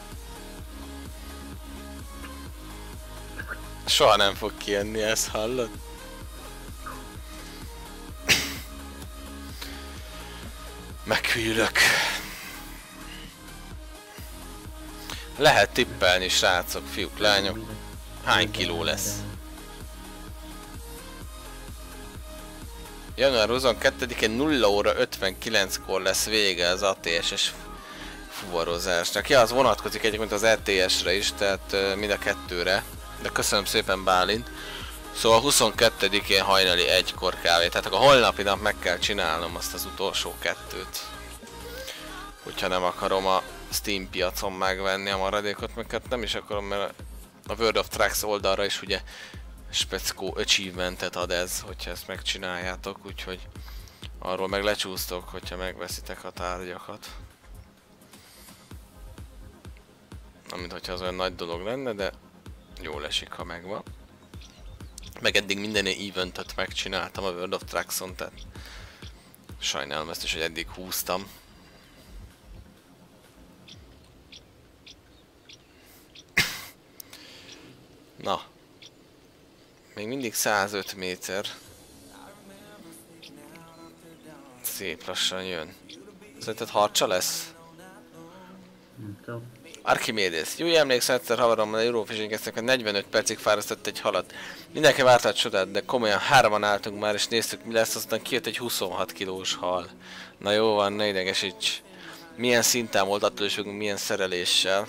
Soha nem fog kijönni, ezt hallod? Meghűlök. Lehet tippelni, srácok, fiúk, lányok. Hány kiló lesz? Január 22-én 0 óra 59-kor lesz vége az ATS-es fuvarozásnak. Ja, az vonatkozik egyébként az ETS-re is, tehát mind a kettőre. De köszönöm szépen, Bálint. Szóval 22-én hajnali 1-kor kávé. Tehát akkor a holnapi nap meg kell csinálnom azt az utolsó kettőt. Hogyha nem akarom a Steam piacon megvenni a maradékot, meg hát nem is akarom, mert a World of Trucks oldalra is ugye speckó achievementet ad ez, hogyha ezt megcsináljátok, úgyhogy arról meg lecsúsztok, hogyha megveszitek a tárgyakat. Amint hogyha az olyan nagy dolog lenne, de jól esik, ha megvan. Meg eddig minden eventet megcsináltam a World of Trucks-on, tehát sajnálom ezt is, hogy eddig húztam. Na, még mindig 105 méter. Szép lassan jön. Szerinted harcsa lesz? Nem tudom. Archimedes. Jó, emlékszem, egyszer havarommal a Eurofishing-eztek, hogy 45 percig fárasztott egy halat. Mindenki várta a csodát, de komolyan hárman álltunk már és néztük mi lesz, aztán kijött egy 26 kilós hal. Na jó van, ne idegesíts. Milyen szinten volt, attól is fogunk milyen szereléssel.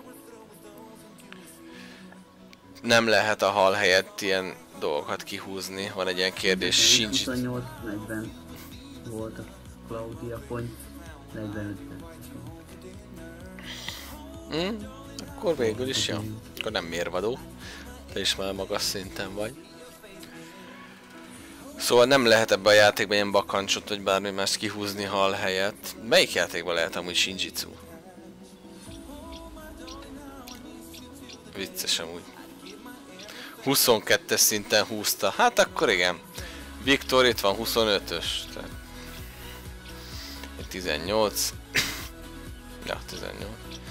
Nem lehet a hal helyett ilyen dolgokat kihúzni, van egy ilyen kérdés, sincs itt. 28-40 volt a Claudia pont, 45 Akkor végül is jó. Akkor nem mérvadó. Te is már magas szinten vagy. Szóval nem lehet ebbe a játékban ilyen bakancsot, vagy bármi más kihúzni hal helyett. Melyik játékban lehet amúgy Shinjitsu? Vicces amúgy. 22-es szinten húzta. Hát akkor igen. Viktor itt van 25-ös. 18. Ja, 18.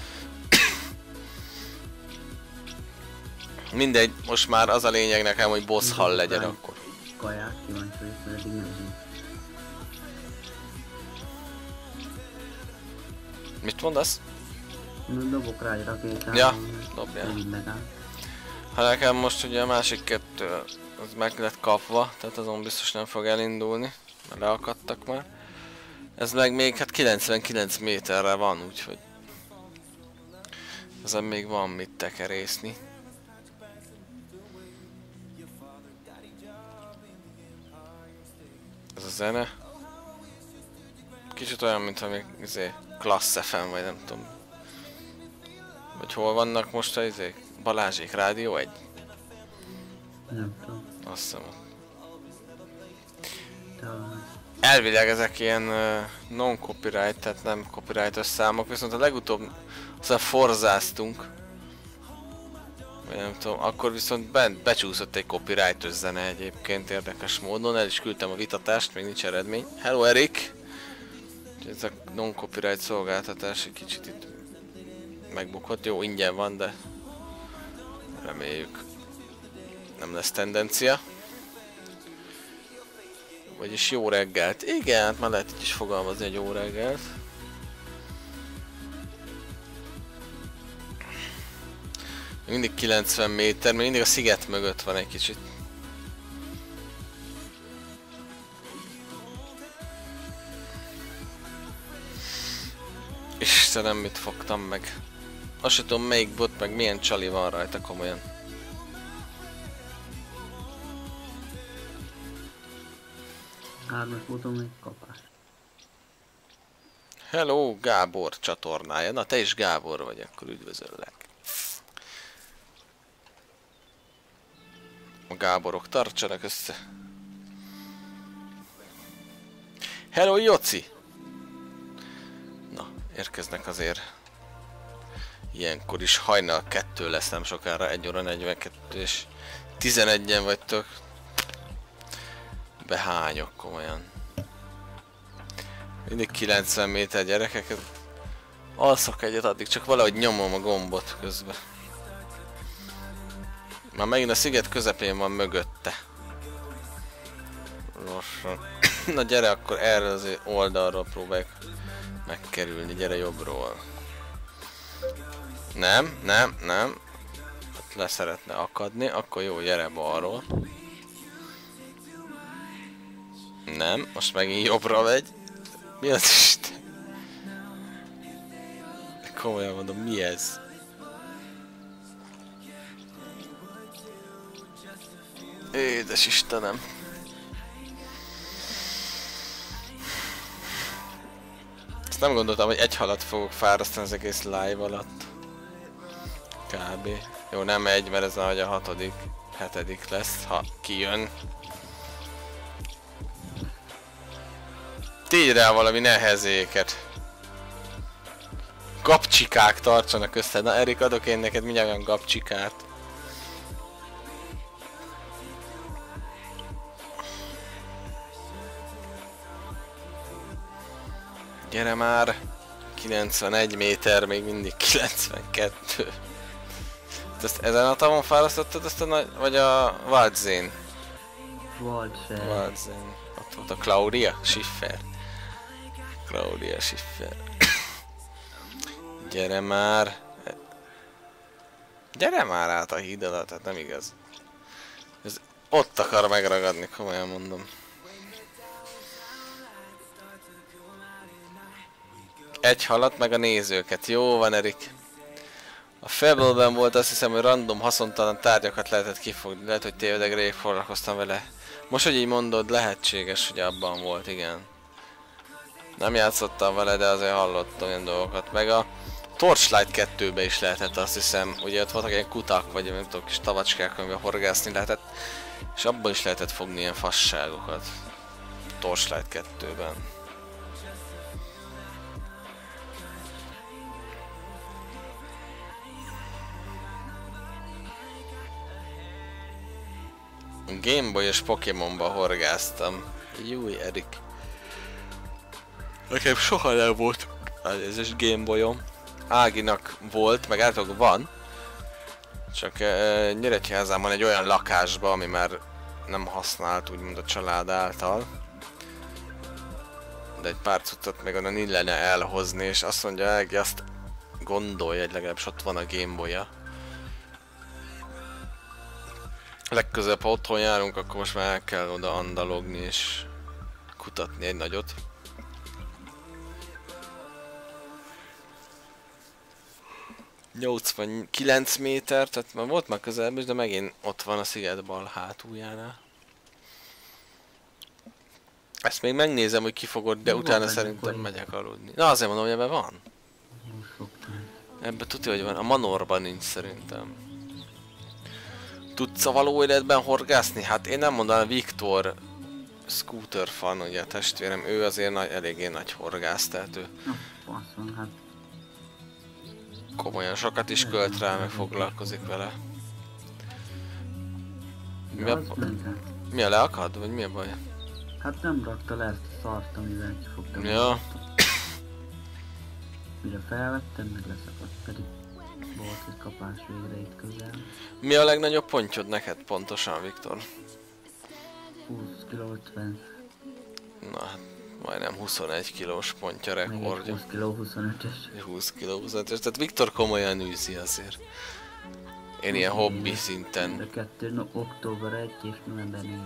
Mindegy, most már az a lényeg nekem, hogy boss hall legyen akkor. Kaját kíváncsi vagyok, mert eddig nem tudom. Mit mondasz? Dobok rá egy rakétát. Ja, dobjál. Rövid megáll. Ha nekem most ugye a másik kettő az meg lett kapva, tehát azon biztos nem fog elindulni, mert leakadtak már. Ez meg még hát 99 méterre van, úgyhogy ezen még van mit tekerészni. Ez a zene. Kicsit olyan, mintha még Klassz FM, vagy nem tudom. Vagy hol vannak most a Balázsék, Rádió 1? Nem tudom. Azt hiszem. Talán. Elvileg ezek ilyen non-copyright, tehát nem copyrightos számok, viszont a legutóbb aztán forzáztunk. Vagy nem tudom, akkor viszont becsúszott egy copyrightos zene egyébként érdekes módon, el is küldtem a vitatást, még nincs eredmény. Hello Erik! Ez a non-copyright szolgáltatás egy kicsit itt megbukott, jó ingyen van, de reméljük nem lesz tendencia. Vagyis jó reggelt. Igen, hát már lehet így is fogalmazni egy jó reggelt. Mindig 90 méter, még mindig a sziget mögött van egy kicsit. Istenem, mit fogtam meg. Azt sem tudom melyik bot, meg milyen csali van rajta komolyan. Hármas botom egy kapás. Hello, Gábor csatornája. Na te is Gábor vagy, akkor üdvözöllek. A Gáborok tartsanak össze. Hello, Joci! Na, érkeznek azért. Ilyenkor is hajnal 2 lesz nem sokára, 1 óra 42 és 11-en vagytok. Behányok komolyan. Mindig 90 méter gyerekeket. Alszok egyet, addig csak valahogy nyomom a gombot közben. Már megint a sziget közepén van mögötte. Lassan. Na gyere, akkor erre az oldalról próbáljuk megkerülni, gyere jobbról. Nem. Hát le szeretne akadni, akkor jó, gyere balról. Nem, most megint jobbra megy. Mi az Isten? Komolyan mondom, mi ez? Édes Istenem! Ezt nem gondoltam, hogy egy halat fogok fárasztani az egész live alatt. Kb. Jó, nem egy, mert ez a 6., 7. lesz, ha kijön. Tégy rá valami nehezéket. Gabcsikák tartsanak össze. Na Erik, adok én neked mindjárt olyan gabcsikát. Gyere már! 91 méter, még mindig 92. Ezt ezen a tavon fárasztottad ezt a nagy... vagy a Waldzén? Waldzén. Ott volt a Claudia Schiffer. Claudia Schiffer. Gyere már! Gyere már át a híd alatt, tehát nem igaz. Ez ott akar megragadni, komolyan mondom. Egy halat meg a nézőket. Jó van, Erik. A Fable-ben volt, azt hiszem, hogy random haszontalan tárgyakat lehetett kifogni. Lehet, hogy tévedek, rég foglalkoztam vele. Most, hogy így mondod, lehetséges, hogy abban volt, igen. Nem játszottam vele, de azért hallottam olyan dolgokat. Meg a Torchlight 2-be is lehetett, azt hiszem. Ugye ott voltak ilyen kutak, vagy nem tudom, kis tavacskák, amiben horgászni lehetett. És abban is lehetett fogni ilyen fasságokat. Torchlight 2-ben. Gameboy és Pokémonba horgáztam. Júj, Erik. Nekem soha nem volt ez Gameboyom. Áginak volt, meg általában van. Csak Nyíregyházán van egy olyan lakásban, ami már nem használt, úgymond a család által. De egy pár cuccot meg onnan illene elhozni, és azt mondja Ági, azt gondolja, hogy legalábbis ott van a Gameboy-ja. Legközelebb, ha otthon járunk, akkor most már el kell oda andalogni és kutatni egy nagyot. ...89 méter, tehát már volt már közelebb is, de megint ott van a sziget bal hátuljánál. Ezt még megnézem, hogy kifogod, de utána szerintem megyek aludni. Na azért mondom, hogy ebben van. Ebben tudja, hogy van. A Manorban nincs szerintem. Tudsz a való életben horgászni? Hát én nem mondanám, Viktor Scooter fan, ugye a testvérem, ő azért eléggé nagy horgász, tehát ő Hát komolyan sokat is költ rá, meg foglalkozik vele. Mi a leakad? Vagy mi a baj? hát nem rakta le ezt a szart, amivel kifogtam. Ja. Mire felvettem, meg leszakadt, pedig volt egy kapás végre itt közel. Mi a legnagyobb pontjod neked pontosan, Viktor? 20 kg 50. Na, hát majdnem 21 kilós pontja Meg rekordja. egy 20 kg 25-ös. 20 kg 25-ös, tehát Viktor komolyan űzi azért. Én ilyen hobbi szinten. De 2 október 1 és november 4.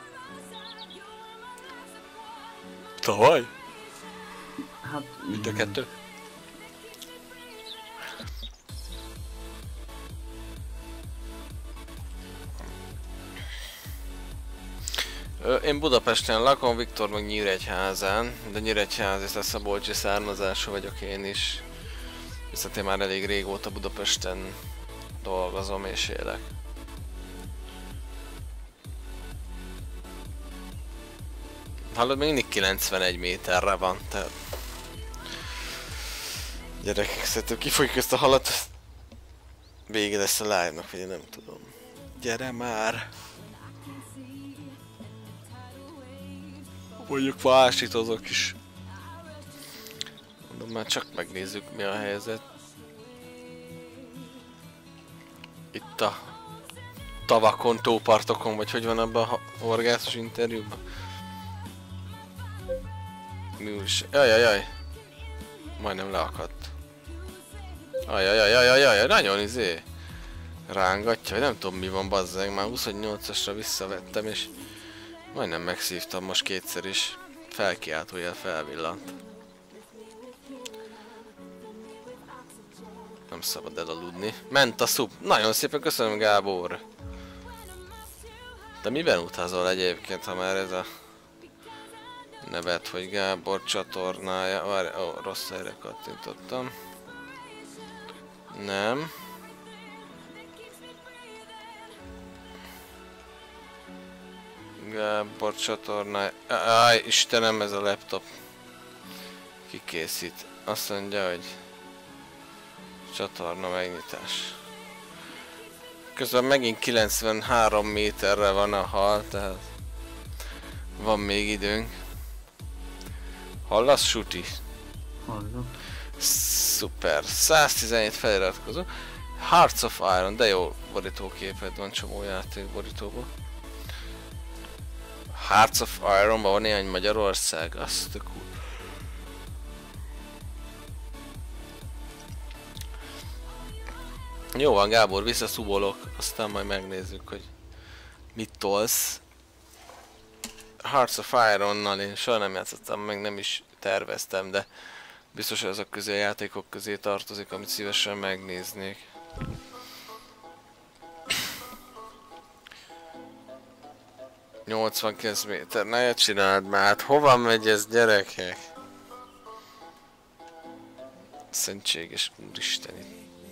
Tavaly? Hát Mind a kettő? Én Budapesten lakom, Viktor meg Nyíregyházán, de Nyíregyház és szabolcsi származású vagyok én is. Viszont én már elég régóta Budapesten dolgozom és élek. Hallod, még mindig 91 méterre van, tehát... Gyerekek, szerintem kifogjuk ezt a halat. Vége lesz a live-nak, vagy én nem tudom. Gyere már! Mondjuk vásítozok is. Mondom, már csak megnézzük, mi a helyzet. Itt a tavakon, tópartokon, vagy hogy van abban a horgászos interjúban? Mi is? Jaj. Majdnem leakadt. Ajajajajajajaj, nagyon rángatja, vagy nem tudom mi van, bazzeg, már 28-asra visszavettem és majdnem megszívtam most kétszer is. Felkiáltójel felvillant. Nem szabad elaludni. Ment a szup. Nagyon szépen köszönöm, Gábor. De miben utazol egyébként, ha már ez a nevet, hogy Gábor csatornája. Várj, rossz helyre kattintottam. Nem. Gábor csatornája. Áj, Istenem, ez a laptop kikészít. Azt mondja, hogy csatorna megnyitás. Közben megint 93 méterre van a hal, tehát van még időnk. Hallasz, Suti? Hallok. Szuper. 117 feliratkozó. Hearts of Iron, de jó borítóképed van, csomó játék borítóból. Hearts of Ironban van néhány Magyarország, azt tök cool. Jó van, Gábor, visszaszubolok, aztán majd megnézzük, hogy mit tolsz. Hearts of Ironnal én soha nem játszottam, meg nem is terveztem, de biztos, hogy azok közé a játékok közé tartozik, amit szívesen megnéznék. ...89 méter, ne csináld már, hát hova megy ez, gyerekek? Szentséges úristen.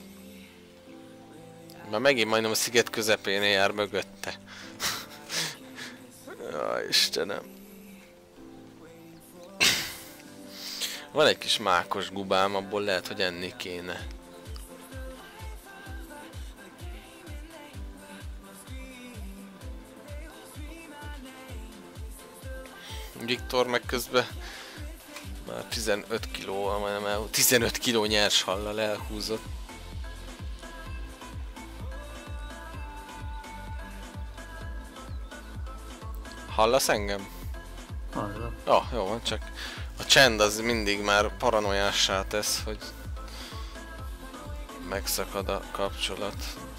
Már megint majdnem a sziget közepén jár mögötte. Jaj, Istenem. Van egy kis mákos gubám, abból lehet, hogy enni kéne. Viktor meg közben már 15 kilóval, majdnem 15 kiló nyers hallal elhúzott. Hallasz engem? Hallok. Jó van, csak a csend az mindig már paranoiássá tesz, hogy megszakad a kapcsolat.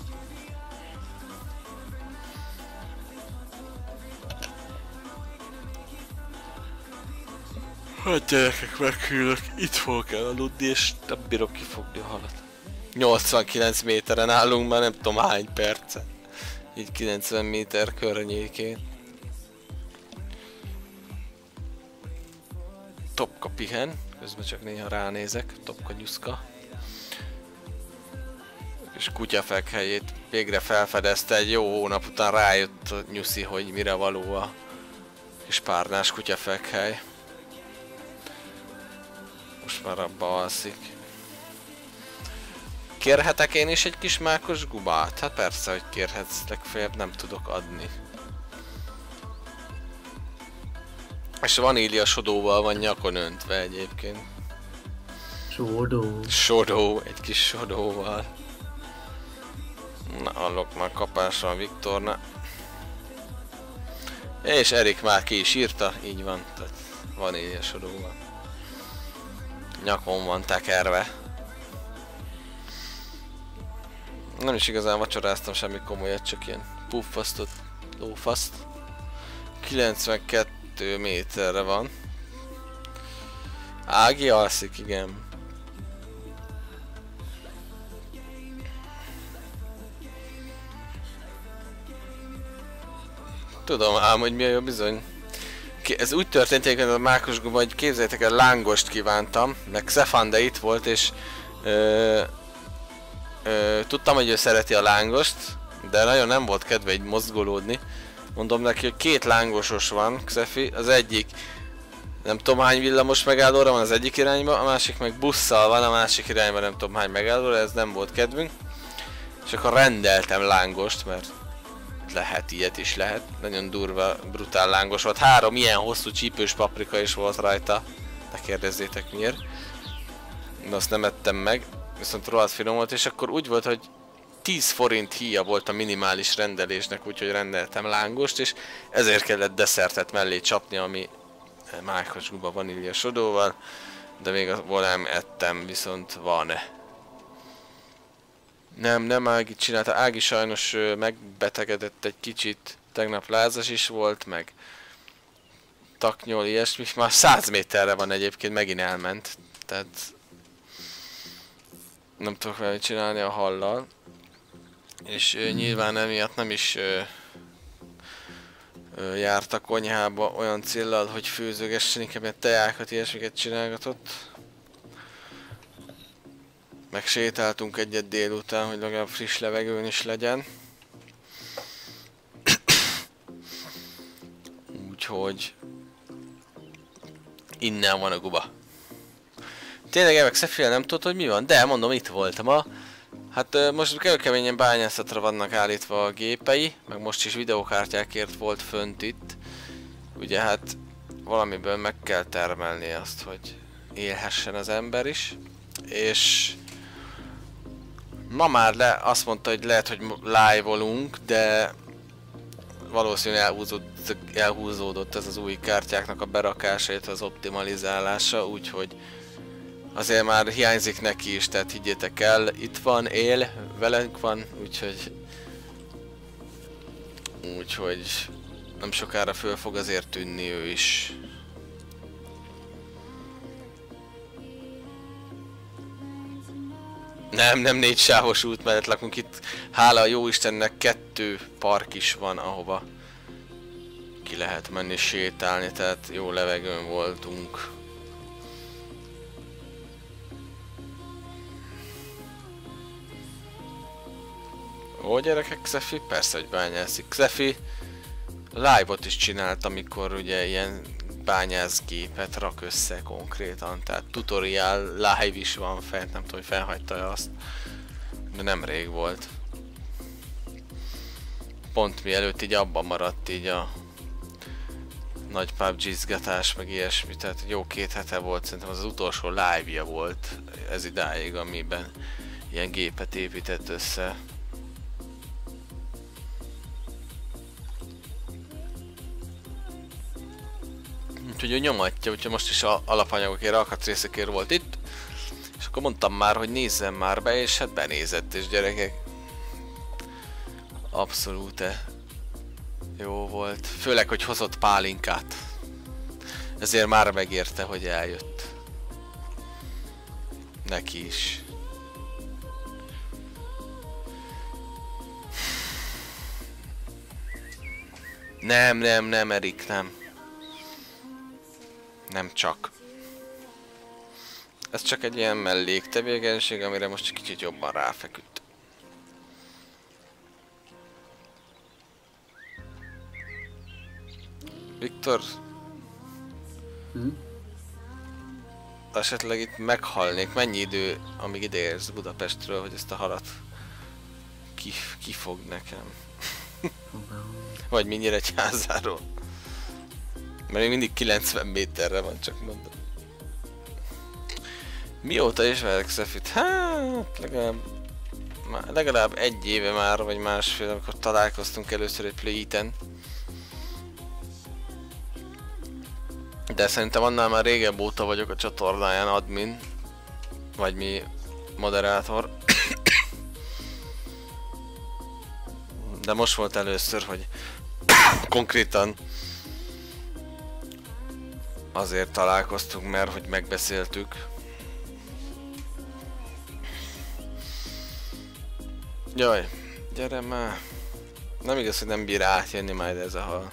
Hát gyerekek, meghűlök, itt fogok elaludni és nem bírok kifogni a halat. 89 méteren állunk már nem tudom hány percen. Így 90 méter környékén. Topka pihen, közben csak néha ránézek, Topka nyuszka. És kutyafek helyét végre felfedezte, egy jó hónap után rájött a nyuszi, hogy mire való a kis párnás kutyafek hely. Most már abba alszik. Kérhetek én is egy kis mákos gubát? Hát persze, hogy kérhetsz, legfeljebb nem tudok adni. És vanília sodóval van nyakon öntve egyébként. Sodó. Sodó, egy kis sodóval. Na, hallok már kapásra a Viktorna. És Erik már ki is írta, így van, tehát vanília sodóval. Nyakon van tekerve. Nem is igazán vacsoráztam semmi komolyat, csak ilyen puffasztot, lófaszt. 92 méterre van. Ági alszik, igen. Tudom ám, hogy mi a jó bizony. Ez úgy történt, hogy a mákos guba, hogy képzeljétek el, lángost kívántam, meg Xefande itt volt, és tudtam, hogy ő szereti a lángost, de nagyon nem volt kedve így mozgolódni. Mondom neki, hogy két lángosos van, Xefi, az egyik nem tudom hány villamos megállóra van az egyik irányba, a másik meg busszal van a másik irányba, nem tudom hány megállóra, ez nem volt kedvünk. És akkor rendeltem lángost, mert lehet, ilyet is lehet. Nagyon durva, brutál lángos volt. 3 ilyen hosszú csípős paprika is volt rajta. Ne kérdezzétek miért. De azt nem ettem meg. Viszont rohadt finom volt, és akkor úgy volt, hogy 10 forint híja volt a minimális rendelésnek, úgyhogy rendeltem lángost, és ezért kellett desszertet mellé csapni, ami mákos guba vanília sodóval. De még abból nem ettem, viszont van. Nem Ági csinálta, Ági sajnos megbetegedett egy kicsit, tegnap lázas is volt, meg taknyol, ilyesmi, már 100 méterre van egyébként, megint elment, tehát nem tudok vele csinálni a hallal, és nyilván emiatt nem is járt a konyhába olyan céllal, hogy főzögessen, inkább tejákat, ilyesmiket csinálgatott. Meg sétáltunk egyet délután, hogy legalább friss levegőn is legyen. Úgyhogy innen van a guba. Tényleg Emek Szefél nem tudod, hogy mi van? De mondom, itt voltam Hát most keményen bányászatra vannak állítva a gépei, meg most is videókártyákért volt fönt itt. Ugye hát valamiből meg kell termelni azt, hogy élhessen az ember is. És ma már azt mondta, hogy lehet, hogy live-olunk, de valószínűleg elhúzódott ez az új kártyáknak a berakása, illetve az optimalizálása, úgyhogy azért már hiányzik neki is, tehát higgyétek el, itt van, él, velünk van, úgyhogy nem sokára föl fog azért tűnni ő is. Nem 4 sávos út mellett lakunk itt. Hála a jóistennek 2 park is van, ahova ki lehet menni sétálni, tehát jó levegőn voltunk. Ó gyerekek, Xefi? Persze, hogy bányászik. Xefi live-ot is csinált, amikor ugye ilyen bányászgépet rak össze konkrétan, tehát tutorial live is van fent, nem tudom, hogy felhagyta azt, de nem rég volt. Pont mielőtt így abban maradt így a nagy PUBG-zgatás, meg ilyesmi, tehát jó 2 hete volt, szerintem az utolsó live-ja volt ez idáig, amiben ilyen gépet épített össze. Úgyhogy ő nyomatja, úgyhogy most is alapanyagokért, alkatrészekért volt itt. És akkor mondtam már, hogy nézzem már be, és hát benézett, és gyerekek, abszolút jó volt. Főleg, hogy hozott pálinkát. Ezért már megérte, hogy eljött. Neki is. Nem, Erik, nem. Nem csak. Ez csak egy ilyen melléktevékenység, amire most kicsit jobban ráfeküdt. Viktor? Esetleg itt meghalnék. Mennyi idő, amíg ideérsz Budapestről, hogy ezt a halat kifog nekem? Vagy Nyíregyházáról? Mert még mindig 90 méterre van, csak mondom. Mióta ismerek Szefit? Hát legalább 1 éve már, vagy másfél, amikor találkoztunk először egy Play It-en. De szerintem annál már régebb óta vagyok a csatornáján admin. Vagy mi moderátor. De most volt először, hogy konkrétan azért találkoztunk, mert hogy megbeszéltük. Jaj, gyere már! Nem igaz, hogy nem bír átjönni majd ez a hal.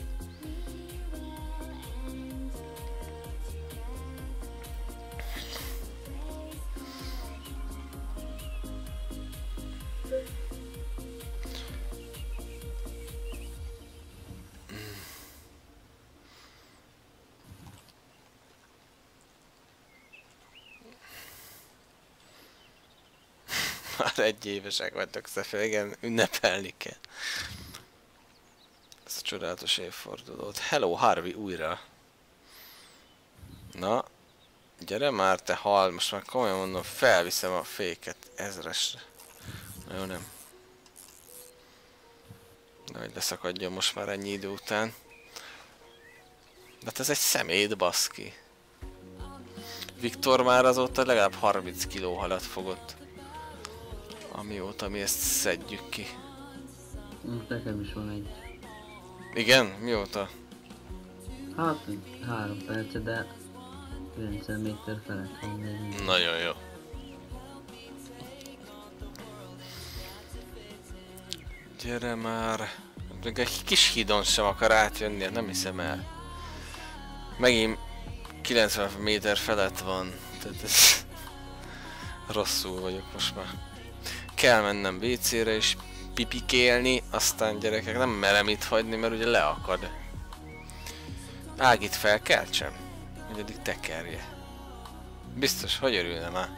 Már 1 évesek vagytok, Szefe, igen, ünnepelni kell. Ezt a csodálatos évfordulót. Hello, Harvey, újra. Na, gyere már, te hal, most már komolyan mondom, felviszem a féket 1000-esre. Jó, nem. Nehogy leszakadjon most már ennyi idő után. De hát ez egy szemét, baszki. Viktor már azóta legalább 30 kiló halat fogott. Amióta mi ezt szedjük ki. Nekem is van egy. Igen? Mióta? Hát 3 perce, de 90 méter felett van. Nagyon jó. Gyere már. Még egy kis hídon sem akar átjönni, nem hiszem el. Megint 90 méter felett van. Tehát ez... rosszul vagyok most már. Kell mennem WC-re és pipikélni, aztán gyerekek nem merem itt hagyni, mert ugye leakad. Ágit felkeltsem, hogy addig tekerje. Biztos, hogy örülne már.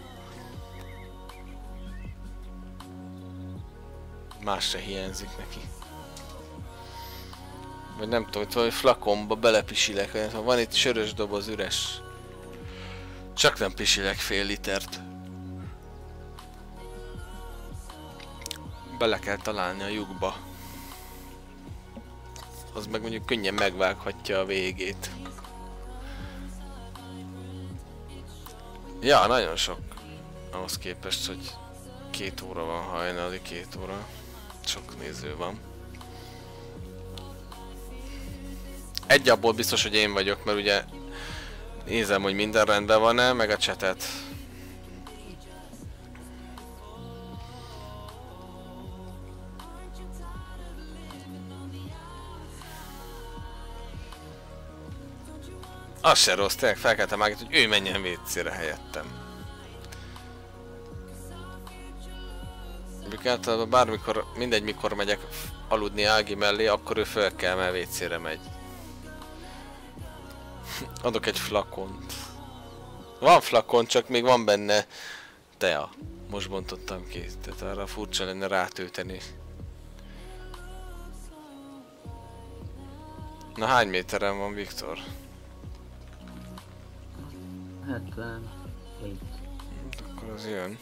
Más se hiányzik neki. Vagy nem tudom, hogy flakonba belepisilek, ha van itt sörös doboz üres. Csak nem pisilek fél litert. Bele kell találni a lyukba. Az meg mondjuk könnyen megvághatja a végét. Ja, nagyon sok. Ahhoz képest, hogy 2 óra van, hajnali 2 óra. Sok néző van. Egy abból biztos, hogy én vagyok, mert ugye nézem, hogy minden rendben van-e, meg a chatet. Az se rossz, tényleg felkeltem Mágit, hogy ő menjen WC-re helyettem. Általában bármikor, mindegy mikor megyek aludni Ági mellé, akkor ő fel kell, mert WC-re megy. Adok egy flakont. Van flakon, csak még van benne tea. Most bontottam ki, tehát arra furcsa lenne rátölteni. Na hány méteren van Viktor? 77. Akkor az jön.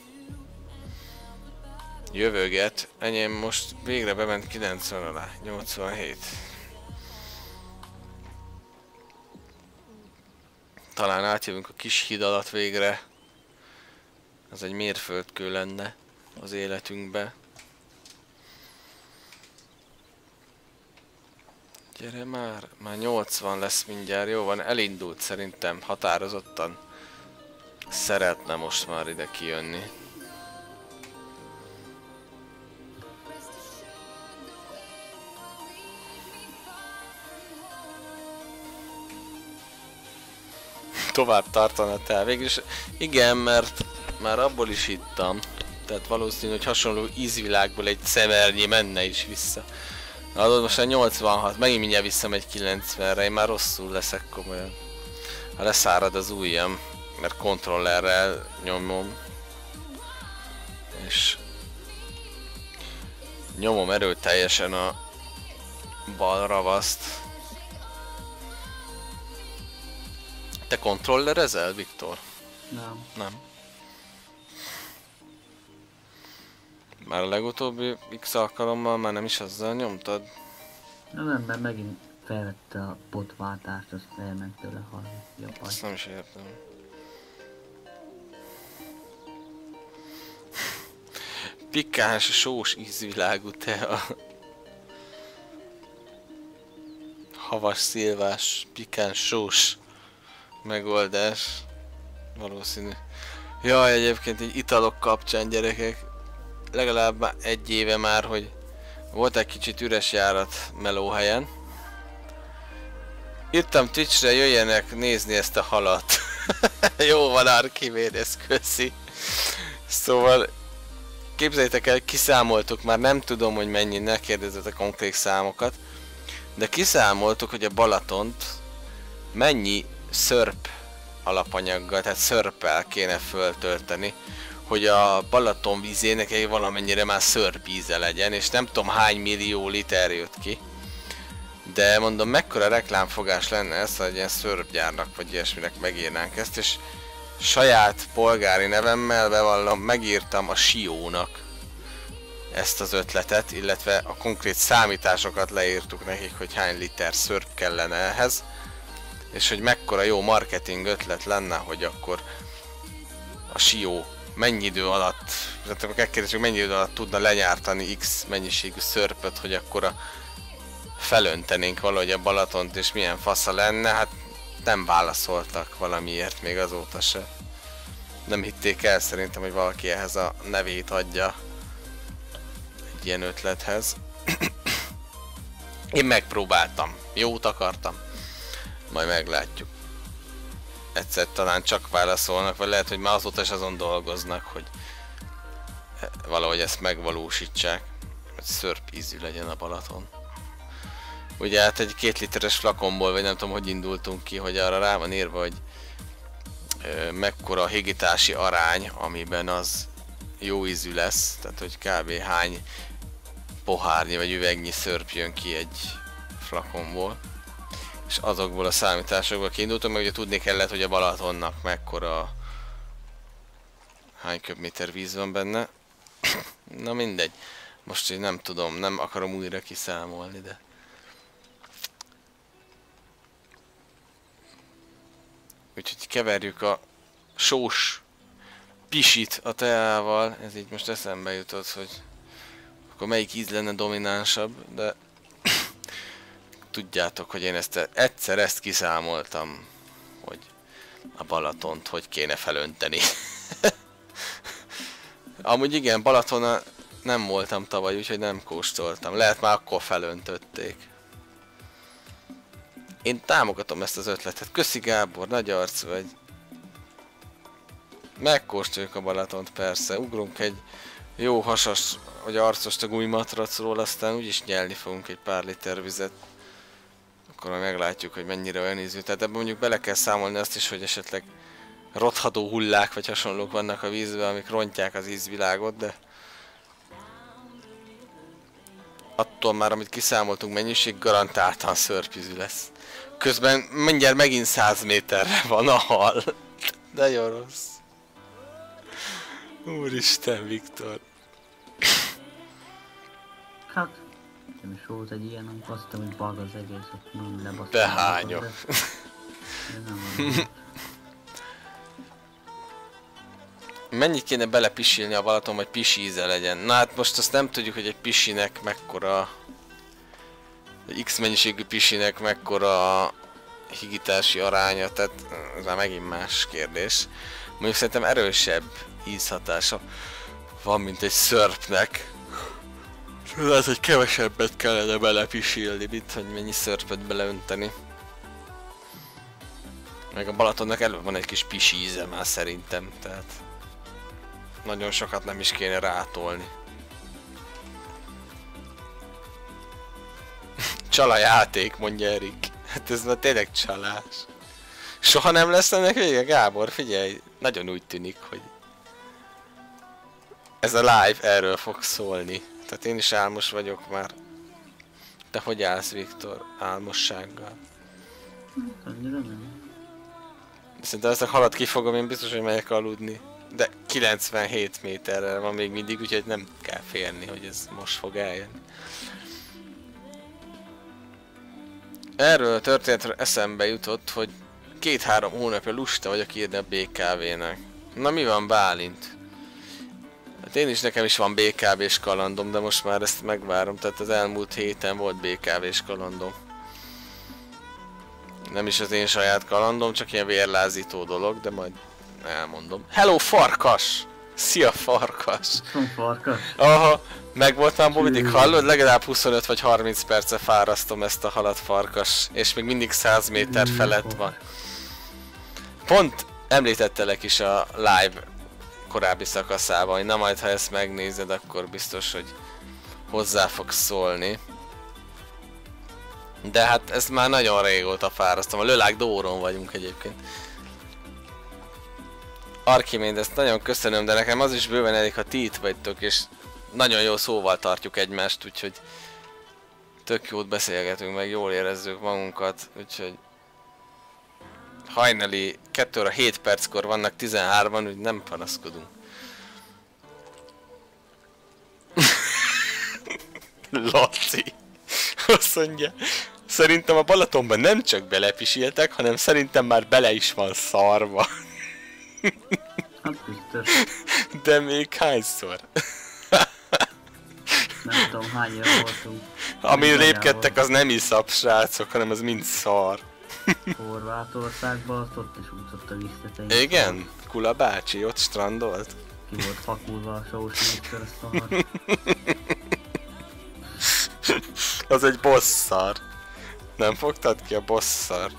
Jövőget. Enyém most végre bement 90 alá. 87. Talán átjövünk a kis híd alatt végre. Ez egy mérföldkő lenne az életünkbe. Gyere már, már 80 lesz mindjárt, jó van, elindult szerintem határozottan. Szeretne most már ide kijönni. Tovább tartana te. Végülis igen, mert már abból is hittam. Tehát valószínű, hogy hasonló ízvilágból egy szemernyi menne is vissza. Na, most a 86, megint mindjárt visszamegy 90-re, én már rosszul leszek komolyan. Ha leszárad az ujjam, mert kontrollerrel nyomom. És nyomom erőteljesen a bal ravaszt. Te kontrollerezel, Viktor? Nem. Nem. Már a legutóbbi X alkalommal már nem is azzal nyomtad? Nem, mert megint felvette a botváltást, azt elment tőle halni. Azt nem is értem. Pikáns, sós ízvilágú tea. Havas, szilvás, pikáns, sós megoldás. Valószínű. Jaj, egyébként így italok kapcsán, gyerekek. Legalább már egy éve már, hogy volt egy kicsit üres járat melóhelyen. Írtam Twitchre, jöjjenek nézni ezt a halat. Jó van, Archimedes, köszi. Szóval képzeljétek el, kiszámoltuk, már nem tudom, hogy mennyi, ne kérdezzetek konkrét számokat, de kiszámoltuk, hogy a Balatont mennyi szörp alapanyaggal, tehát szörppel kéne föltölteni, hogy a Balaton vízének egy valamennyire már szörpíze legyen, és nem tudom hány millió liter jött ki. De mondom, mekkora reklámfogás lenne ez, hogy ilyen szörpgyárnak vagy ilyesminek megírnánk ezt, és saját polgári nevemmel bevallom, megírtam a Sió-nak ezt az ötletet, illetve a konkrét számításokat leírtuk nekik, hogy hány liter szörp kellene ehhez, és hogy mekkora jó marketing ötlet lenne, hogy akkor a Sió mennyi idő alatt, tehát megkérdezzük, mennyi idő alatt tudna legyártani X mennyiségű szörpöt, hogy akkor felöntenénk valahogy a Balatont, és milyen fasza lenne, hát nem válaszoltak valamiért még azóta se. Nem hitték el szerintem, hogy valaki ehhez a nevét adja egy ilyen ötlethez. Én megpróbáltam, jót akartam, majd meglátjuk. Egyszer talán csak válaszolnak, vagy lehet, hogy már azóta is azon dolgoznak, hogy valahogy ezt megvalósítsák, hogy szörp ízű legyen a Balaton. Ugye hát egy 2 literes flakonból, vagy nem tudom, hogy indultunk ki, hogy arra rá van írva, hogy mekkora a higítási arány, amiben az jó ízű lesz, tehát hogy kb. Hány pohárnyi vagy üvegnyi szörp jön ki egy flakonból. És azokból a számításokból kiindultunk, mert ugye tudni kellett, hogy a Balatonnak mekkora, hány köbméter víz van benne. Na mindegy, most így nem tudom, nem akarom újra kiszámolni, de... Úgyhogy keverjük a sós pisit a teával, ez így most eszembe jutott, hogy akkor melyik íz lenne dominánsabb, de tudjátok, hogy én egyszer ezt kiszámoltam, hogy a Balatont hogy kéne felönteni. Amúgy igen, Balatona nem voltam tavaly, úgyhogy nem kóstoltam. Lehet már akkor felöntötték. Én támogatom ezt az ötletet. Köszi Gábor, nagy arc vagy. Megkóstoljuk a Balatont persze. Ugrunk egy jó hasas, vagy arcos tagúj matracról, aztán úgyis nyelni fogunk egy pár liter vizet. Akkor majd meglátjuk, hogy mennyire olyan ízű. Tehát ebben mondjuk bele kell számolni azt is, hogy esetleg rothadó hullák vagy hasonlók vannak a vízben, amik rontják az ízvilágot, de attól már, amit kiszámoltunk mennyiség, garantáltan szörpízű lesz. Közben mindjárt megint 100 méterre van a hal. De jó rossz. Úristen, Viktor. Hát, nem is volt egy ilyen, amikor azt hogy bag az egészet, nem lebasztam. Behányok. Mennyit kéne belepisilni a Balaton, hogy pisi íze legyen? Na hát most azt nem tudjuk, hogy egy pisinek mekkora... Egy X mennyiségű pisinek mekkora higítási aránya, tehát ez már megint más kérdés. Mondjuk szerintem erősebb ízhatása van, mint egy szörpnek. Lehet, hogy kevesebbet kellene belepisilni, mint hogy mennyi szörpöt beleönteni. Meg a Balatonnak előbb van egy kis pisi íze már szerintem, tehát... Nagyon sokat nem is kéne rátolni. Csalajáték, mondja Erik. Hát ez már tényleg csalás. Soha nem lesz ennek vége, Gábor? Figyelj, nagyon úgy tűnik, hogy... Ez a live erről fog szólni. Tehát én is álmos vagyok már. Te hogy állsz, Viktor? Álmossággal? Annyira nem. Szerintem ezt a halat kifogom, én biztos, hogy megyek aludni. De 97 méterre van még mindig, úgyhogy nem kell félni, hogy ez most fog eljönni. Erről a történetről eszembe jutott, hogy 2-3 hónapja lusta vagyok írni a BKV-nek. Na mi van, Bálint? Hát nekem is van BKV-s kalandom, de most már ezt megvárom, tehát az elmúlt héten volt BKV-s kalandom. Nem is az én saját kalandom, csak ilyen vérlázító dolog, de majd elmondom. Hello, farkas! Szia, farkas! Farkas? Aha, meg volt már Bobidik, hallod? Legalább 25 vagy 30 perce fárasztom ezt a halat, farkas, és még mindig 100 méter felett van. Pont említettelek is a live korábbi szakaszában, hogy na majd ha ezt megnézed, akkor biztos, hogy hozzá fogsz szólni. De hát ezt már nagyon régóta fárasztom, a Lőlák Dóron vagyunk egyébként. Archimédeszt nagyon köszönöm, de nekem az is bőven elég, ha ti itt vagytok, és nagyon jó szóval tartjuk egymást, úgyhogy tök jót beszélgetünk, meg jól érezzük magunkat, úgyhogy hajnali 2 óra 7 perckor vannak 13-an, úgy nem panaszkodunk. Laci! Azt mondja, szerintem a Balatonban nem csak belepisiltek, hanem szerintem már bele is van szarva. Hát biztos. De még hányszor? Nem tudom hány éve voltunk. Amin lépkedtek, az nem iszap, srácok, hanem az mind szar. Horvátországban azt ott is úszott a víztetején. Igen? Kula bácsi ott strandolt? Ki volt fakulva a sós népszer, a szar. Az egy boss szar. Nem fogtad ki a boss szar?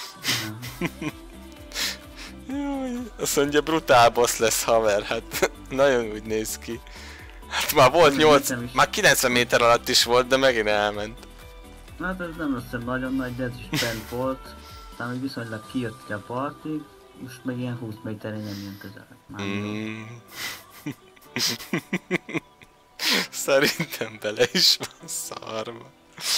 Jaj, azt mondja, brutál boss lesz, haver, hát nagyon úgy néz ki. Hát már volt 8, már 90 méter alatt is volt, de megint elment. Hát ez nem lesz nagyon nagy, de ez is bent volt. Aztán még viszonylag kijött ki a partig, most meg ilyen 20 méterén nem jön közel. Szerintem bele is van szarva.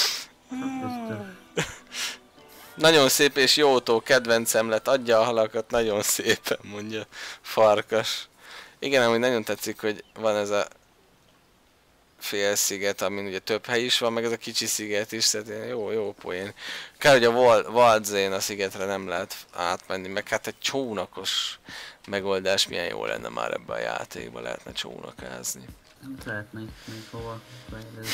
Nagyon szép és jótó, kedvencem lett, adja a halakat nagyon szépen, mondja farkas. Igen, amúgy nagyon tetszik, hogy van ez a félsziget, amin ugye több hely is van, meg ez a kicsi sziget is, tehát jó poén. Kár, hogy a Waldzén a szigetre nem lehet átmenni, meg hát egy csónakos megoldás milyen jó lenne már ebben a játékban, lehetne csónakázni. Nem lehetne itt még hova fejlődni.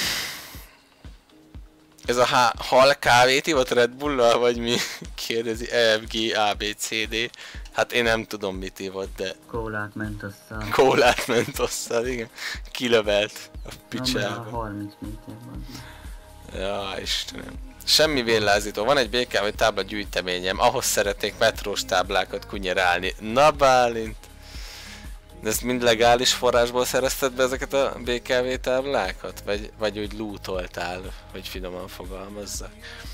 Ez a hal kávét ivott Red Bull-lal, vagy mi? Kérdezi EFG ABCD. Hát én nem tudom mit ivott, de... Kólát mentosszal. Kólát mentosszal, igen. Kilövelt a picsába. Na, 30 méterben. Ja, Istenem. Semmi vérlázító. Van egy BKV tábla gyűjteményem, ahhoz szeretnék metrós táblákat kunyerálni. Na Bálint! De ezt mind legális forrásból szerezted be ezeket a BKV táblákat? Vagy úgy lootoltál, hogy finoman fogalmazzak?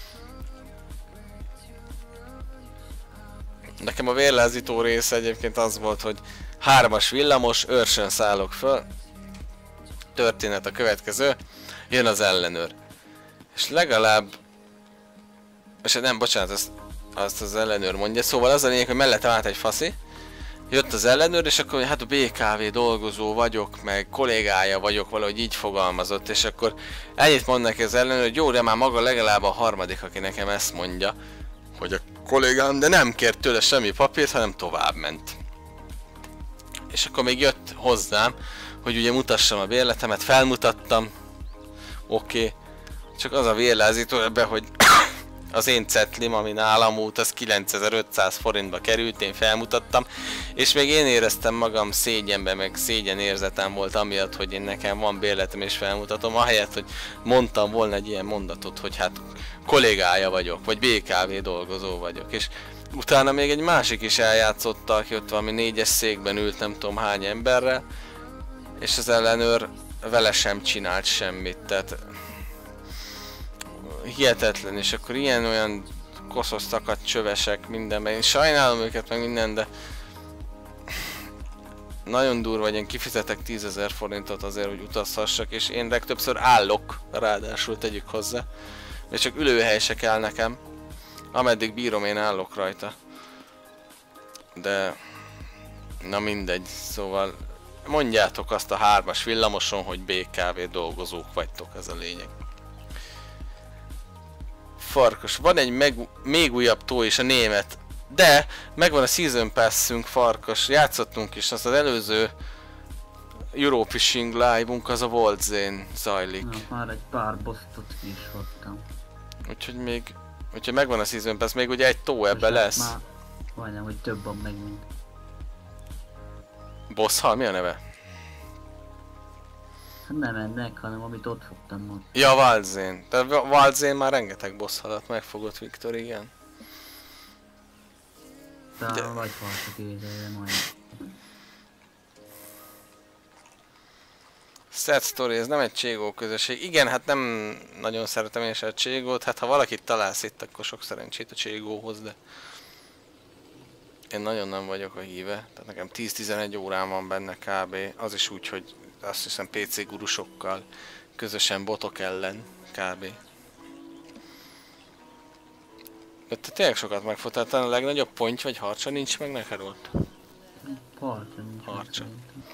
Nekem a vérlázító része egyébként az volt, hogy 3-as villamos, Őrsön szállok föl, történet a következő, jön az ellenőr. És legalább... És nem, bocsánat, azt az ellenőr mondja, szóval az a lényeg, hogy mellette állt egy faszi, jött az ellenőr, és akkor hát a BKV dolgozó vagyok, meg kollégája vagyok, valahogy így fogalmazott, és akkor ennyit mond neki az ellenőr, hogy jó, de már maga legalább a harmadik, aki nekem ezt mondja, hogy a kollégám, de nem kért tőle semmi papírt, hanem tovább ment. És akkor még jött hozzám, hogy ugye mutassam a bérletemet, felmutattam, oké, csak az a vérlázító ebben, hogy az én cetlim, ami nálam volt, az 9500 forintba került, én felmutattam, és még én éreztem magam szégyenbe, meg szégyenérzetem volt amiatt, hogy én nekem van bérletem és felmutatom, ahelyett, hogy mondtam volna egy ilyen mondatot, hogy hát kollégája vagyok, vagy BKV dolgozó vagyok, és utána még egy másik is eljátszotta, aki ott valami 4-es székben ült, nem tudom hány emberrel, és az ellenőr vele sem csinált semmit, tehát hihetetlen, és akkor ilyen-olyan koszos szakadt csövesek mindenben, én sajnálom őket meg minden, de nagyon durva, hogy én kifizetek 10 000 forintot azért, hogy utazhassak, és én legtöbbször állok, ráadásul tegyük hozzá, és csak ülőhely se kell nekem, ameddig bírom én állok rajta. De na mindegy, szóval mondjátok azt a 3-as villamoson, hogy BKV dolgozók vagytok, ez a lényeg. Farkas, van egy még újabb tó is, a német, de megvan a Season Pass-ünk, Farkas, játszottunk is, az előző Eurofishing Live-unk az a Voltzén zajlik. Na, már egy pár bosszot ki is hoztam. Úgyhogy megvan a Season Pass, még ugye egy tó ebbe lesz. Már majdnem, hogy több van megint. Bosshal, mi a neve? Hát nem ennek, hanem amit ott fogtam ott. Ja, Valdzén. De Valdzén már rengeteg bosshalat megfogott, Viktor, igen. Talán vagy haltak éjjel, majd. Sad Story, ez nem egy Cségó közösség. Igen, hát nem nagyon szeretem én se a Cségót. Hát ha valakit találsz itt, akkor sok szerencsét a Cségóhoz, de... Én nagyon nem vagyok a híve. Tehát nekem 10-11 órán van benne kb. Az is úgy, hogy azt hiszem PC gurusokkal, közösen botok ellen kb. De te tényleg sokat megfogytál, a legnagyobb ponty vagy harcsa nincs meg neked ott? Harcsa nincs. Harcsa.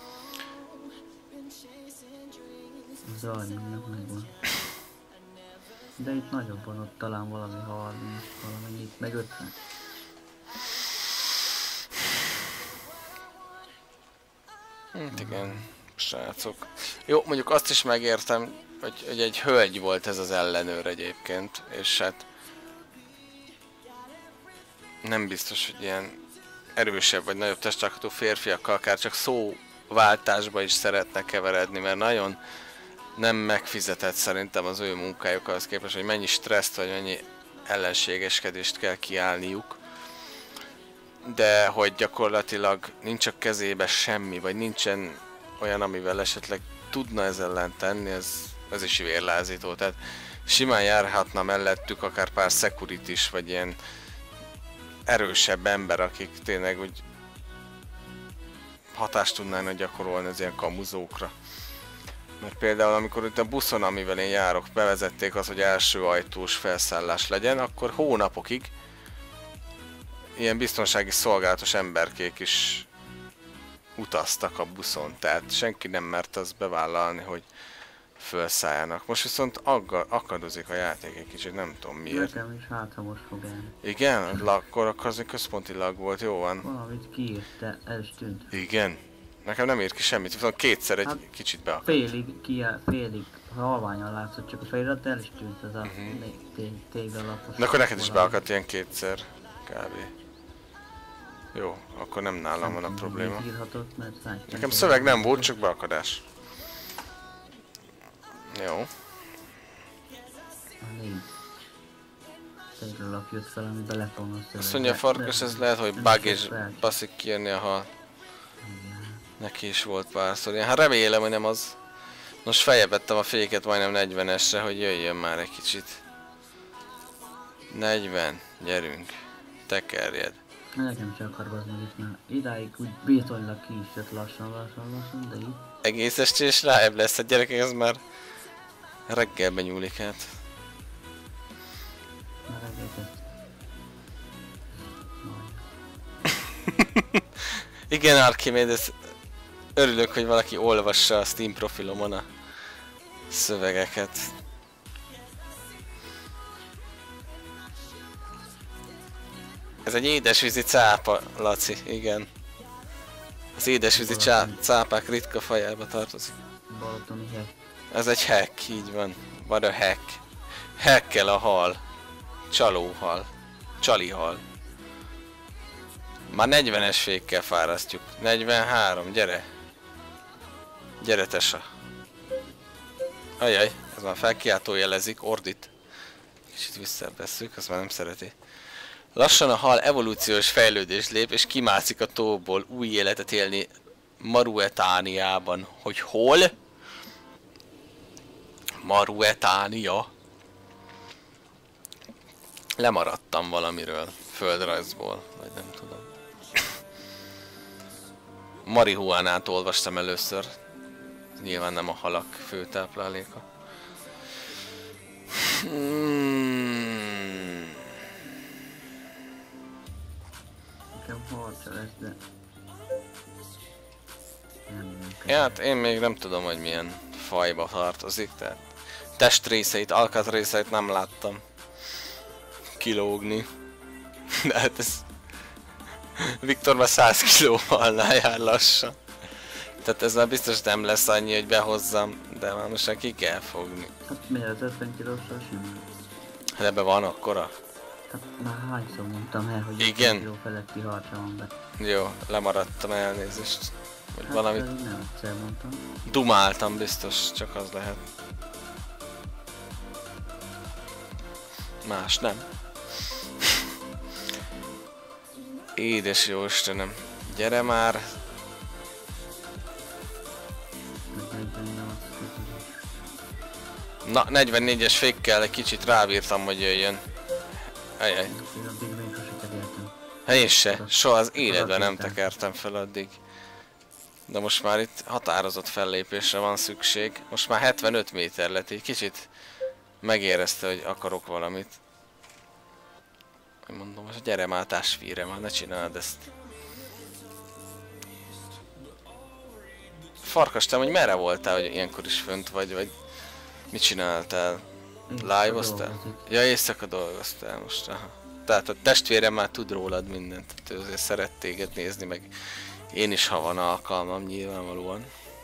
Zajnyomnak megvan. De itt nagyobb van, ott talán valami 30, valamennyit, meg 50. Hát igen, srácok. Jó, mondjuk azt is megértem, hogy egy hölgy volt ez az ellenőr egyébként, és hát nem biztos, hogy ilyen erősebb vagy nagyobb testalkatú férfiakkal akár csak szóváltásba is szeretne keveredni, mert nagyon nem megfizetett szerintem az ő munkájuk ahhoz képest, hogy mennyi stresszt vagy mennyi ellenségeskedést kell kiállniuk. De hogy gyakorlatilag nincs a kezébe semmi, vagy nincsen olyan, amivel esetleg tudna ez ellen tenni, ez is vérlázító. Tehát simán járhatna mellettük akár pár security is, vagy ilyen erősebb ember, akik tényleg úgy hatást tudnának gyakorolni az ilyen kamuzókra. Mert például amikor itt a buszon, amivel én járok, bevezették az, hogy első ajtós felszállás legyen, akkor hónapokig ilyen biztonsági szolgálatos emberkék is utaztak a buszon, tehát senki nem mert azt bevállalni, hogy felszálljanak. Most viszont akadozik a játék egy kicsit, nem tudom miért. Nekem is hát, ha most fog el. Igen? Akkor az központi lag volt, jó van. Valamit kiírt, de el is tűnt. Igen? Nekem nem írt ki semmit, viszont kétszer egy kicsit beakadt. Félig halványan látszott, csak a felirat el is tűnt az a téglalapos. De akkor neked is beakadt ilyen kétszer, kb. Jó, akkor nem nálam van a probléma. Nekem szöveg nem volt, csak beakadás. Jó. A 4 téglalap jött fel, amiben lett volna a szöveg. Azt mondja a Farkas, ez lehet, hogy bug és baszik kijönni a hal. Neki is volt párszor. Hát remélem, hogy nem az. Most feljebb vettem a féket majdnem 40-esre, hogy jöjjön már egy kicsit. 40, gyerünk. Tekerjed. Nekem se akar az meg itt, mert idáig úgy bizonylag ki is jött lassan, de így. Egész este és ráebb lesz a gyerekek, ez már reggelben nyúlik át. Már egészet. Igen, Archimedes, örülök, hogy valaki olvassa a Steam profilomon a szövegeket. Ez egy édesvízi cápa, Laci, igen. Az édesvízi cápák ritka fajába tartozik. Balatoni hack. Ez egy hack, így van. Van a hack. Hackkel a hal. Csalóhal. Csalihal. Már 40-es fékkel fárasztjuk. 43, gyere. Gyere, tesa. Ajaj, ez már felkiáltó jelezik, ordít. Kicsit visszavesszük, azt már nem szereti. Lassan a hal evolúciós fejlődés lép, és kimászik a tóból új életet élni Maruetániában. Hogy hol? Maruetánia. Lemaradtam valamiről, földrajzból, vagy nem tudom. Marihuánát olvastam először. Nyilván nem a halak főtápláléka. Nekem harca lesz, de... Ja, hát én még nem tudom, hogy milyen fajba tartozik, tehát testrészeit, alkatrészeit nem láttam kilógni. De hát ez... Viktor már 100 kilóval jár lassan. Tehát ez már biztos nem lesz annyi, hogy behozzam, de már most ki kell fogni. Hát miért az 50 kilóssal simán? Hát ebben van akkora? Hát már hányszor mondtam el, hogy igen? 50 kiló feletti harca van be. Jó, lemaradtam, elnézést. Vagy Hát valamit nem egyszer mondtam. dumáltam, biztos, csak az lehet. Más nem. Édes jó Istenem, gyere már! Na, 44-es fékkel egy kicsit rábírtam, hogy jöjjön. Ajaj. Hát én se, soha az életben nem tekertem fel addig. De most már itt határozott fellépésre van szükség. Most már 75 méter lett, egy kicsit megérezte, hogy akarok valamit. Mondom, most gyere már, társfíre már, ne csináld ezt. Farkas, te hogy merre voltál, hogy ilyenkor is fönt vagy mit csináltál? Live-oztál? Ja, éjszaka dolgoztál most, aha. Tehát a testvérem már tud rólad mindent, ő azért szeret téged nézni, meg én is, ha van alkalmam, nyilvánvalóan.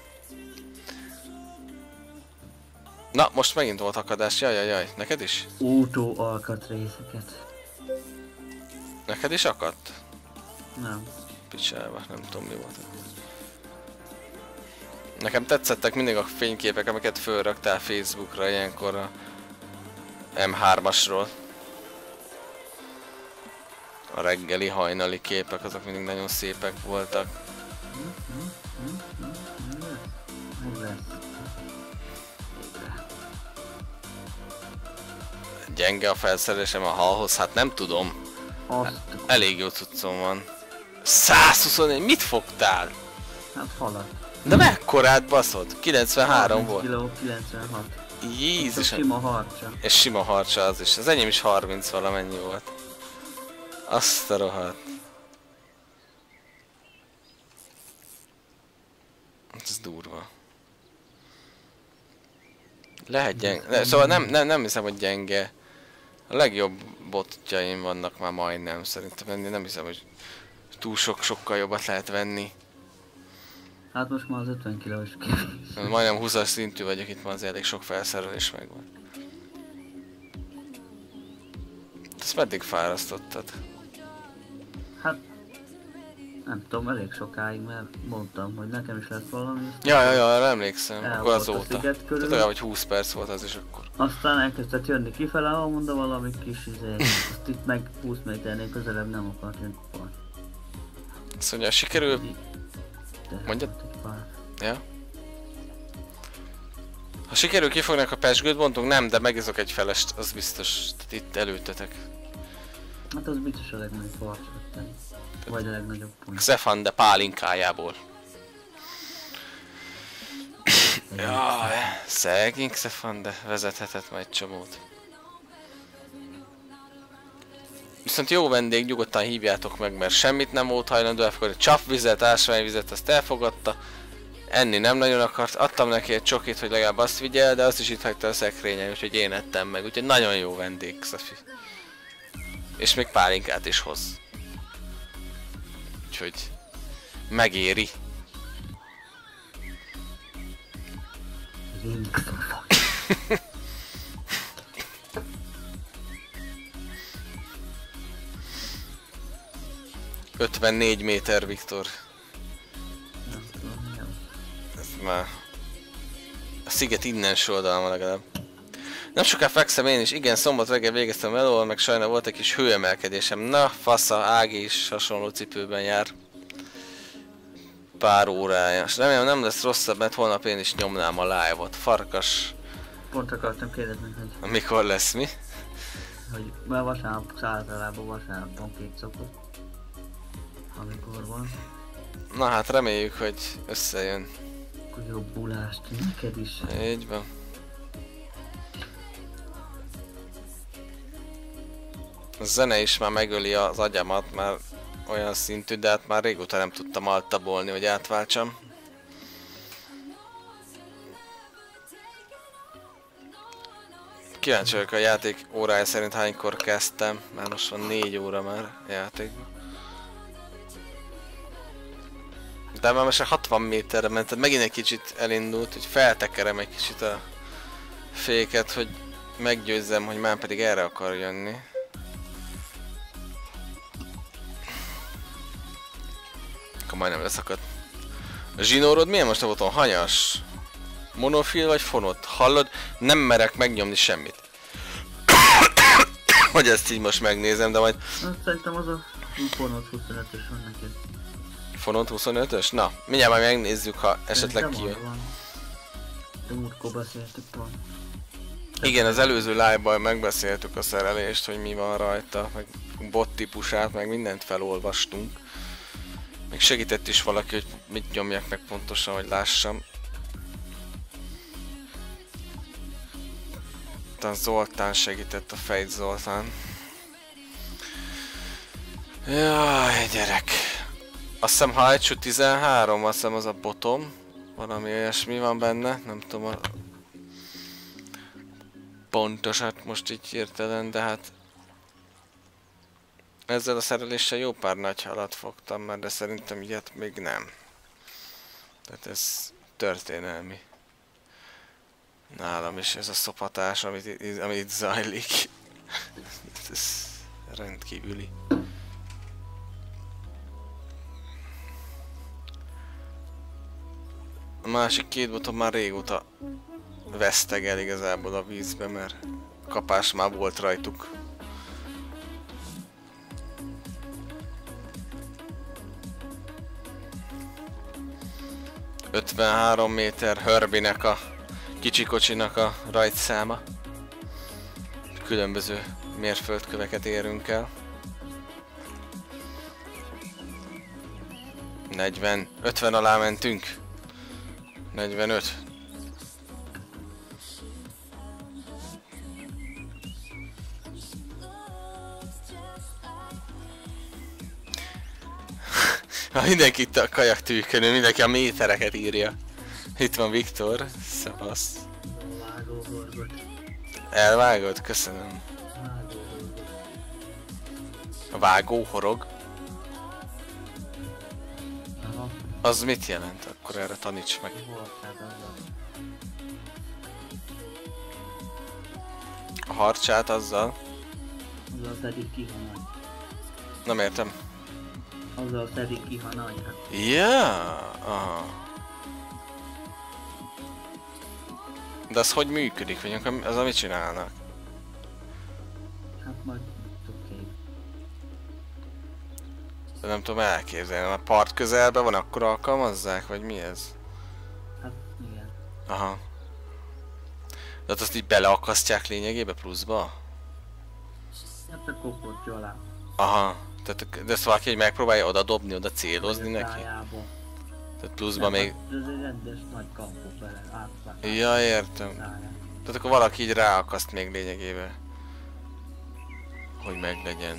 Na, most megint volt akadás, jaj, neked is? Autó alkatrészeket. Neked is akadt? Nem. Picsába, nem tudom mi volt. Nekem tetszettek mindig a fényképek, amiket fölraktál Facebookra ilyenkor a M3-asról. A reggeli, hajnali képek, azok mindig nagyon szépek voltak. Gyenge a felszerelésem a halhoz, hát nem tudom. Elég jó cuccom van. 124, mit fogtál? Hát halat. De mekkorát baszod? 93 volt. Kiló, 96. Jézus. Sima harcsa. És sima harcsa az is. Az enyém is 30 valamennyi volt. Azt a rohadt. Ez durva. Lehet gyenge. Szóval nem hiszem, hogy gyenge. A legjobb botjaim vannak már majdnem. Szerintem nem hiszem, hogy túl sokkal jobbat lehet venni. Hát most már az 50 kilós kevés. Majdnem 20-as szintű vagyok, itt már az elég sok felszerelés megvan. Ezt meddig fárasztottad? Hát... Nem tudom, elég sokáig, mert mondtam, hogy nekem is lett valami. Ja, arra emlékszem, El akkor volt azóta. a sziget körül. Tehát olyan, hogy 20 perc volt az is akkor. Aztán elkezdett jönni kifele, ahol mondom valami kis azt itt meg 20 méternél közelebb nem akart jönni. Azt mondja, sikerül... Mondjad? Ja? Ha sikerül kifognak a pezsgőt, mondtunk nem, de megizok egy felest, az biztos. Tehát itt előttetek. Hát az biztos a legnagyobb farcottan. Vagy a legnagyobb pont. Xefan de pálinkájából. Jaj, szegény Xefan, de vezethetett majd egy csomót. Viszont jó vendég, nyugodtan hívjátok meg, mert semmit nem volt hajlandó elfogadni. Csapvizet, ásványvizet, azt elfogadta. Enni nem nagyon akart, adtam neki egy csokit, hogy legalább azt vigyel, de azt is itt hagyta a szekrényen, úgyhogy én ettem meg. Úgyhogy nagyon jó vendég, Xefi. És még pálinkát is hoz. Úgyhogy megéri. Ringfafa. 54 méter, Viktor. Nem tudom, mi az. Ez már... A sziget innenső oldalma legalább. Nem soká fekszem én is, igen, szombat reggel végeztem elől, meg sajna volt egy kis hőemelkedésem. Na, fasza, Ági is hasonló cipőben jár. Pár órája. És remélem nem lesz rosszabb, mert holnap én is nyomnám a live-ot. Farkas. Pont akartam kérdezni, hogy... Mikor lesz mi? Hogy már vasárnap, általában vasárnapon szokott. Amikor van. Na hát reméljük, hogy összejön. Akkor jobbulást neked is. Így van. A zene is már megöli az agyamat, már olyan szintű, de hát már régóta nem tudtam altabolni, hogy átváltsam. Kíváncsi vagyok a játék órája szerint hánykor kezdtem, már most van 4 óra már játékban. De már most 60 méterre ment, tehát megint egy kicsit elindult, hogy feltekerem egy kicsit a féket, hogy meggyőzzem, hogy már pedig erre akar jönni. Akkor majdnem leszakadt. A zsinórod milyen most a boton? Hanyas? Monofil vagy fonott? Hallod? Nem merek megnyomni semmit. Hogy ezt így most megnézem, de majd... Azt szerintem az a fonott 25-ös van neked. Fonott 25-ös? Na, mindjárt majd megnézzük, ha esetleg kijön. De múltkor beszéltük volna. Igen, az előző live-ban megbeszéltük a szerelést, hogy mi van rajta, meg bot típusát, meg mindent felolvastunk. Még segített is valaki, hogy mit nyomjak meg pontosan, hogy lássam. A Zoltán segített, a Fejt Zoltán. Jaj, gyerek. Azt hiszem Hajcsú 13, azt hiszem az a botom. Valami olyasmi van benne, nem tudom a pontosat most így hirtelen, de hát ezzel a szereléssel jó pár nagy halat fogtam már, de szerintem ilyet még nem. Tehát ez történelmi. Nálam is ez a szopatás, amit itt zajlik. Ez rendkívüli. A másik két botom már régóta vesztegel igazából a vízbe, mert kapás már volt rajtuk. ...53 méter Herbie-nek a kicsi kocsinak a rajtszáma. Különböző mérföldköveket érünk el. 40, 50 alá mentünk. 45. Mindenki itt a kajaktűkönő, mindenki a métereket írja. Itt van Viktor, szevasz. Vágóhorgot. Elvágod? Köszönöm. Vágóhorgot. A vágóhorog? Aha. Az mit jelent? Akkor erre taníts meg. Hortád azzal. A harcsát azzal? Azzal szedik ki, ha nagy. Nem értem. Azzal szedik ki, ha nagy. Hát. Ja, aha. De az hogy működik? Vagy az amit csinálnak? Hát majd oké. De nem tudom elképzelni. A part közelben van, akkor alkalmazzák? Vagy mi ez? Hát igen. Aha. De azt így beleakasztják lényegébe pluszba? Hát a kopotja alá. Aha, tehát de ezt valaki így megpróbálja oda dobni, oda célozni neki? Szájába. Tehát pluszban még... Ez egy rendes nagy kampó bele, átvág. Ja, értem. Tehát akkor valaki így ráakaszt még lényegében. Hogy meglegyen.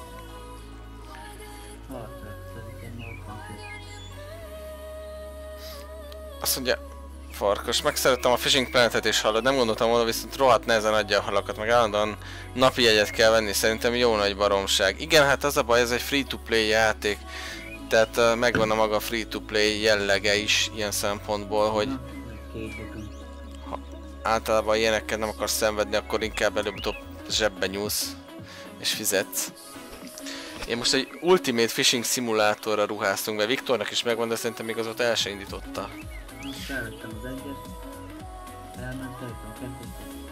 Azt mondja, farkas, megszerettem a Fishing Planetet és hallod, nem gondoltam volna, viszont rohadt nehezen adja a halakat, meg állandóan napi jegyet kell venni, szerintem jó nagy baromság. Igen, hát az a baj, ez egy free-to-play játék, tehát megvan a maga free-to-play jellege is ilyen szempontból, hogy ha általában ilyenekkel nem akarsz szenvedni, akkor inkább előbb-utóbb zsebbe nyúlsz és fizetsz. Én most egy Ultimate Fishing Simulatorra ruháztunk be, Viktornak is megvan, de szerintem még azóta el se indította. Felvettem az egyet, elment, elvettem a kettőt.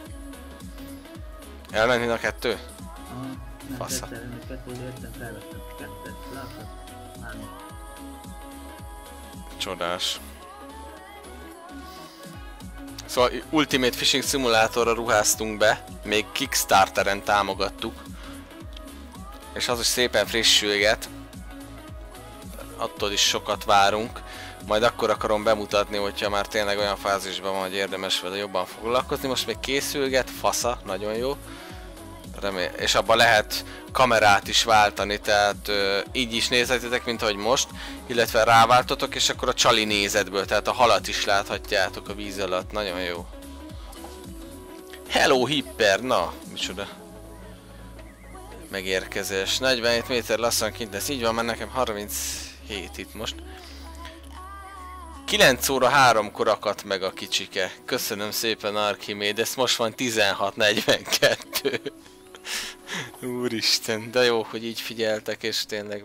Elment mind a kettő? Aha, nem Fasza. tettem, a kettőt értem, felvettem a kettőt, látod? Már nem. Csodás. Szóval Ultimate Fishing Simulatorra ruháztunk be, még Kickstarteren támogattuk. És az is szépen frissülget. Attól is sokat várunk. Majd akkor akarom bemutatni, hogyha már tényleg olyan fázisban van, hogy érdemes vele jobban foglalkozni. Most még készülget, fasza, nagyon jó. És abban lehet kamerát is váltani, tehát így is nézhetitek, mint ahogy most, illetve ráváltotok, és akkor a csali nézetből, tehát a halat is láthatjátok a víz alatt, nagyon jó. Hello Hipper, na, micsoda. Megérkezés, 47 méter lassan kint lesz, így van, mert nekem 37 itt most. 9 óra 3-kor akadt meg a kicsike. Köszönöm szépen Archimedes, most van 16:42. Úristen, de jó, hogy így figyeltek, és tényleg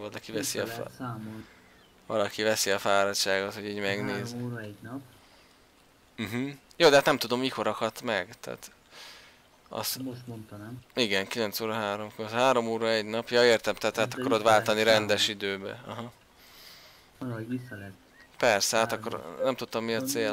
valaki veszi a fáradtságot, hogy így megnéz. 3 óra egy nap. Jó, de hát nem tudom mikor akadt meg, tehát... Azt... Most mondta, nem? Igen, 9 óra 3-kor, 3 óra egy nap, ja értem, tehát át akarod váltani rendes időbe. Aha. Valahogy vissza lehet. Persze, hát akkor nem tudtam mi a cél.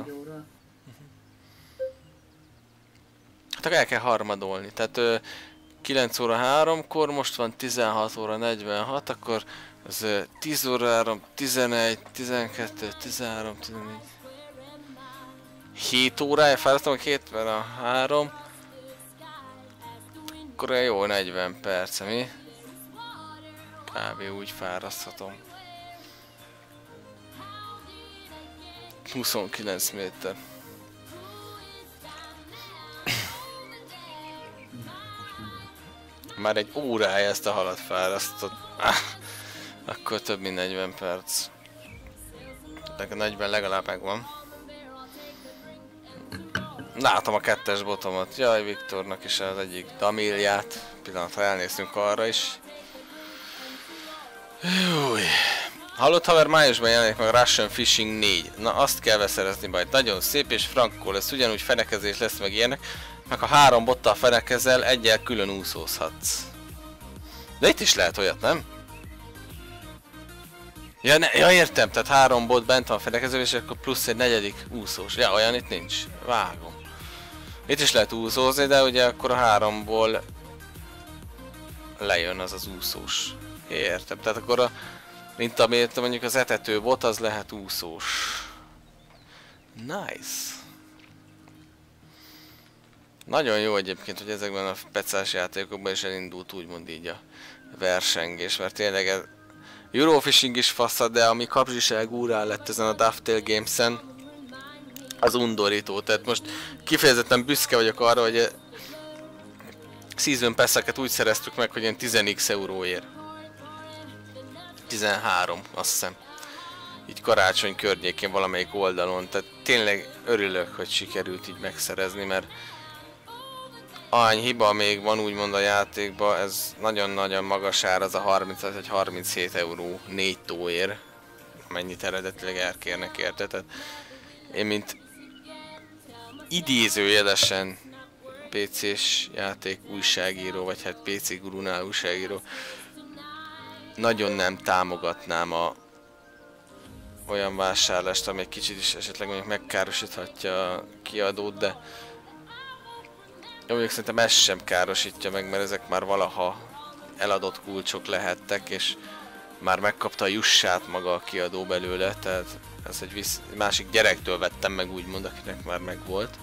Hát akkor el kell harmadolni, tehát 9 óra 3-kor, most van 16 óra 46, akkor az 10 óra 3, 11, 12, 13, 14... 7 órája fáradtam a 73, akkor jó 40 perc, mi? Kb. Úgy fáraszthatom. 29 méter. Már egy órája ezt a halat fárasztott. Akkor több mint 40 perc. De 40 legalább megvan. Látom a kettes botomat. Jaj, Viktornak is az egyik damilját. Pillanatra elnéztünk arra is. Júj. Hallott haver, májusban jelenik meg a Russian Fishing 4. Na azt kell beszerezni majd. Nagyon szép és frankó lesz. Ugyanúgy fenekezés lesz meg ilyenek. Meg ha 3 bottal fenekezel, egyel külön úszózhatsz. De itt is lehet olyat, nem? Ja, ja értem, tehát 3 bot bent van fenekező, és akkor plusz egy 4. úszós. Ja, olyan itt nincs. Vágom. Itt is lehet úszózni, de ugye akkor a 3-ból lejön az az úszós. Értem, tehát akkor a... Mint amit mondjuk az etető bot, az lehet úszós. Nice. Nagyon jó egyébként, hogy ezekben a pecás játékokban is elindult úgymond így a versengés, mert tényleg ez Eurofishing is faszad, de ami kapzsiság úrá lett ezen a Dovetail Games-en, az undorító. Tehát most kifejezetten büszke vagyok arra, hogy Season Pass-eket úgy szereztük meg, hogy ilyen 10x euróért. 13, azt hiszem. Így karácsony környékén valamelyik oldalon, tehát tényleg örülök, hogy sikerült így megszerezni, mert ahány hiba még van úgymond a játékban, ez nagyon-nagyon magas ár, az a 30 vagy 37 euró 4 tóért, mennyit eredetileg elkérnek érte. Tehát én mint idézőjelesen PC-s játék újságíró, vagy hát PC Gurunál újságíró, nagyon nem támogatnám olyan vásárlást, ami egy kicsit is esetleg mondjuk megkárosíthatja a kiadót, de jó, mondjuk szerintem ez sem károsítja meg, mert ezek már valaha eladott kulcsok lehettek, és már megkapta a jussát maga a kiadó belőle, tehát ez egy másik gyerektől vettem meg, úgymond, akinek már megvolt.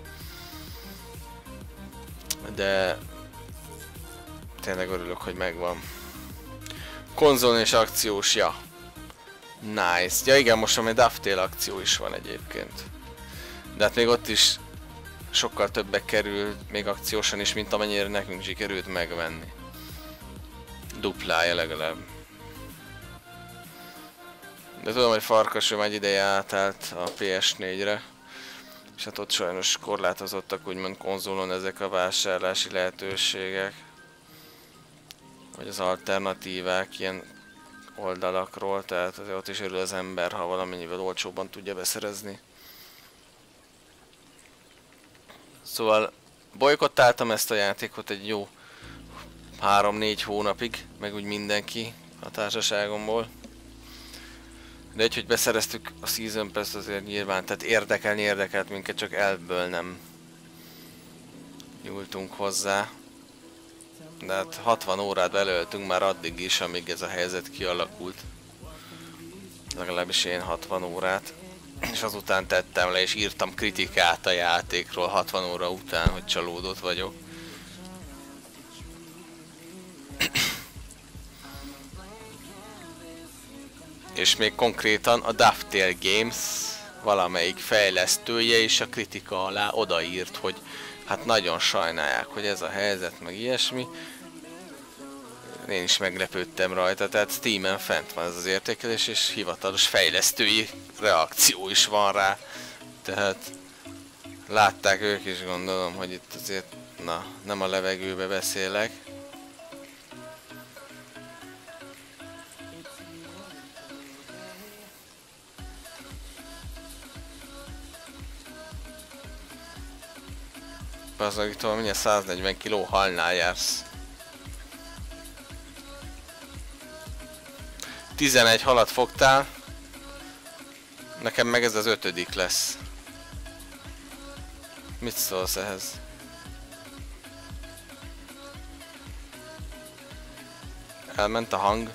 De tényleg örülök, hogy megvan. Konzol és akciós, ja. Nice. Ja igen, most már Dovetail akció is van egyébként. De hát még ott is sokkal többek kerül, még akciósan is, mint amennyire nekünk sikerült megvenni. Duplája legalább. De tudom, hogy Farkasom egy ideje átállt a PS4-re. És hát ott sajnos korlátozottak úgymond konzolon ezek a vásárlási lehetőségek. Vagy az alternatívák ilyen oldalakról, tehát azért ott is örül az ember, ha valamennyivel olcsóbban tudja beszerezni. Szóval bolykottáltam ezt a játékot egy jó 3-4 hónapig, meg úgy mindenki a társaságomból. De egy, hogy beszereztük a Season Pass, azért nyilván, tehát érdekelt minket, csak elből nem nyúltunk hozzá. De hát 60 órát belöltünk már addig is, amíg ez a helyzet kialakult. Legalábbis én 60 órát. És azután tettem le és írtam kritikát a játékról 60 óra után, hogy csalódott vagyok. És még konkrétan a Dovetail Games valamelyik fejlesztője is a kritika alá odaírt, hogy hát nagyon sajnálják, hogy ez a helyzet, meg ilyesmi. Én is meglepődtem rajta, tehát Steamen fent van ez az értékelés, és hivatalos fejlesztői reakció is van rá. Tehát látták ők is, gondolom, hogy itt azért, na, nem a levegőbe beszélek. Bazdmeg, itt van mindjárt 140 kg halnál jársz. 11 halat fogtál, nekem meg ez az 5. lesz. Mit szólsz ehhez? Elment a hang.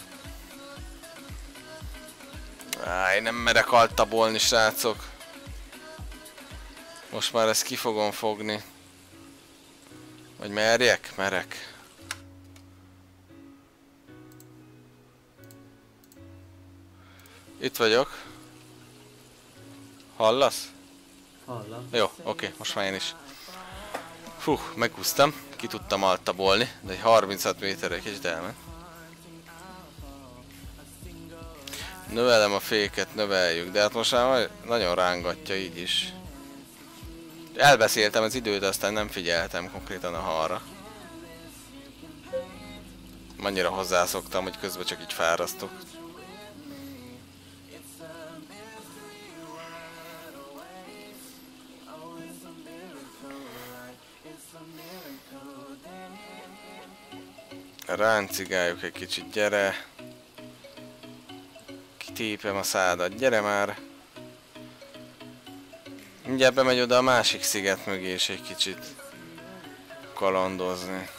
Én nem merek altabolni, srácok. Most már ezt ki fogom fogni. Vagy merjek? Merek. Itt vagyok. Hallasz? Hallom. Jó, oké, most már én is. Fú, megúsztam. Ki tudtam altabolni, de egy 36 méterre kicsit elment. Növelem a féket, növeljük, de hát most már nagyon rángatja így is. Elbeszéltem az időt, aztán nem figyeltem konkrétan a halra. Annyira hozzászoktam, hogy közben csak így fárasztok. Ráncigáljuk egy kicsit, gyere. Kitépem a szádat, gyere már. Mindjárt bemegy oda a másik sziget mögé és egy kicsit kalandozni.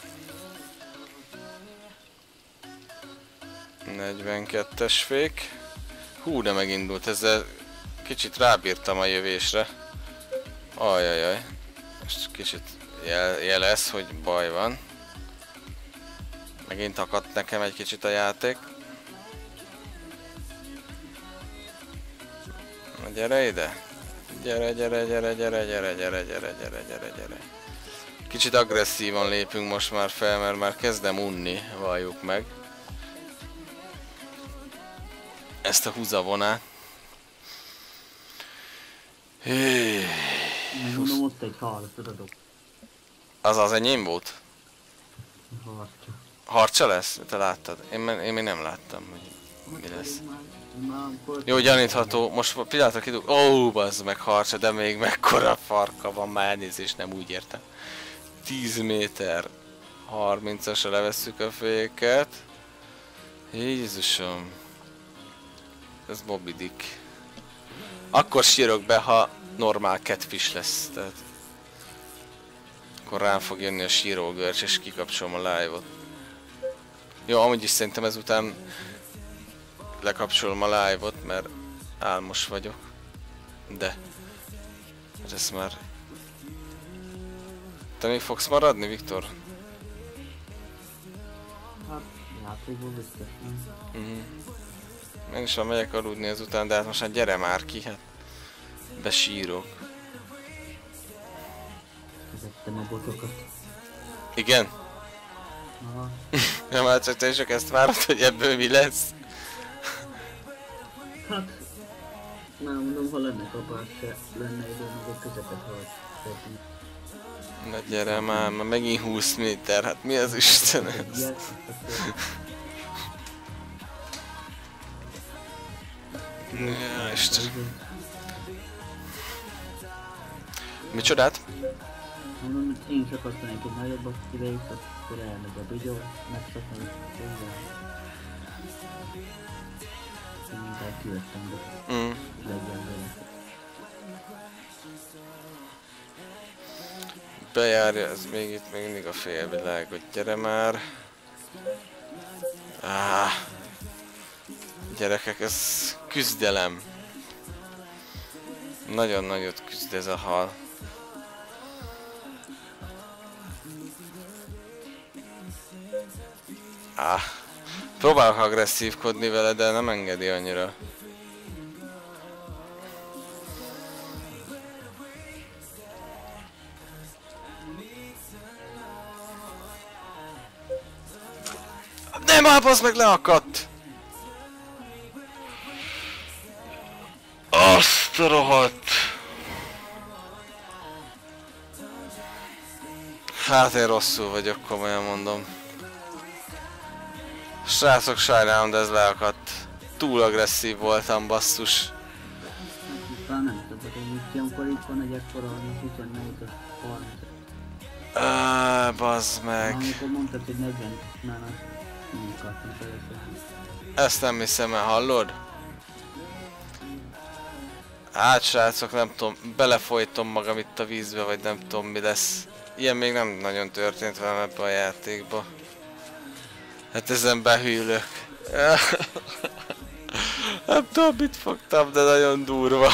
42-es fék. Hú, de megindult, ezzel kicsit rábírtam a jövésre. Ajajaj. Most kicsit jelez, hogy baj van. Megint akadt nekem egy kicsit a játék. Na gyere ide! Gyere, gyere, gyere, gyere, gyere, gyere, gyere, gyere, gyere, gyere. Kicsit agresszívan lépünk most már fel, mert már kezdem unni, valljuk meg. Ezt a húzavonát. Mondom, ott egy hal, tudod. Az az enyém volt? Harcsa. Harcsa lesz? Te láttad? Én még nem láttam, hogy mi lesz. Jó, gyanítható. Most pillanatra kidug. Ó, bazd meg harcsa, de még mekkora farka van, már elnézést, nem úgy értem. 10 méter. 30-asra levesszük a féket. Jézusom. Ez Moby Dick. Akkor sírok be, ha normál catfish lesz, tehát. Akkor rám fog jönni a sírógörcs, és kikapcsolom a live-ot. Jó, amúgy is szerintem ezután lekapcsolom a live-ot, mert álmos vagyok. De... hát ez már... Te még fogsz maradni, Viktor? Hát, játékból biztos, nem? Én is megyek aludni ezután, de hát most már gyere már ki, hát... besírok. Vezettem a botokat. Igen? Aha. Ja, már csak te is csak ezt várod, hogy ebből mi lesz? Hát... nem mondom, ha lenne kapás se lenne idő, meg a közepet hajt. Na gyere már megint 20 méter, hát mi az Isten ez? Ja, Isten. Micsodát? Mondom, hogy én is akartanék egy nagyobb ideig, akkor elmegy a bigyó, megszakom, tényleg. Én inkább kivettem, de legyen vele. Bejárja, ez még itt még mindig a félvilágot, gyere már. Gyerekek, ez küzdelem. Nagyon nagyot küzd ez a hal. Próbálok agresszívkodni vele, de nem engedi annyira. Nem, az meg leakadt! Azt a rohadt! Hát én rosszul vagyok, komolyan mondom. Srácok, sajnálom, de ez leakadt. Túl agresszív voltam, basszus. Talán nem szabad, hogy ilyenkor itt van egy ekkora, ami 24-ös 30. Bazd meg. Amikor mondtad, hogy 40 nála nem akartam feleszni. Ezt nem hiszem el, hallod? Hát srácok, nem tudom, belefolytom magam itt a vízbe, vagy nem tudom mi lesz. Ilyen még nem nagyon történt velem ebbe a játékba. Hát ezen behűlök. Nem tudom, mit fogtam, de nagyon durva.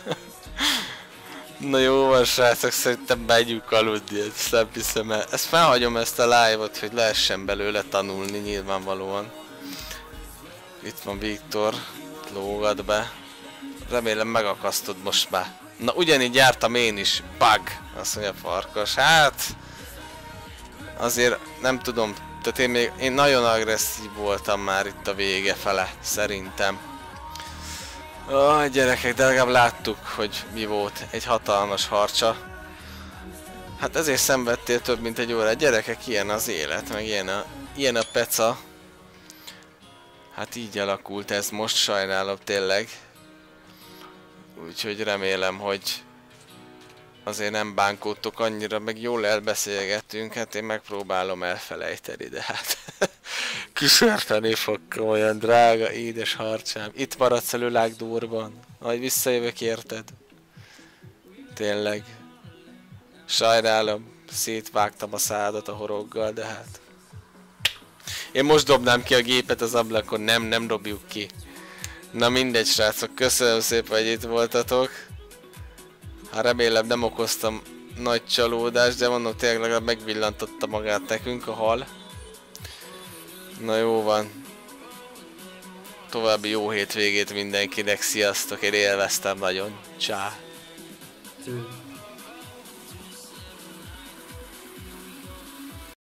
Na jó van srácok, szerintem menjünk aludni, ezt nem hiszem el. Ezt felhagyom ezt a live-ot, hogy lehessen belőle tanulni nyilvánvalóan. Itt van Viktor, lógad be. Remélem megakasztod most már. Na ugyanígy jártam én is, bug, azt mondja Farkas. Hát azért nem tudom, tehát én nagyon agresszív voltam már itt a vége fele, szerintem. Gyerekek, de legalább láttuk, hogy mi volt, egy hatalmas harcsa. Hát ezért szenvedtél több mint egy órát. Gyerekek, ilyen az élet, meg ilyen a peca. Hát így alakult ez most, sajnálom tényleg. Úgyhogy remélem, hogy azért nem bánkódtok annyira, meg jól elbeszélgettünk, hát én megpróbálom elfelejteni, de hát kísérteni fog olyan drága, édes harcsám. Itt maradsz a Lőlágdúrban, majd visszajövök, érted? Tényleg. Sajnálom, szétvágtam a szádat a horoggal, de hát... Én most dobnám ki a gépet az ablakon, nem dobjuk ki. Na mindegy srácok, köszönöm szépen, hogy itt voltatok. Hát remélem nem okoztam nagy csalódást, de mondom tényleg legalább megvillantotta magát nekünk a hal. Na jó van. További jó hétvégét mindenkinek, sziasztok, én élveztem nagyon. Csá.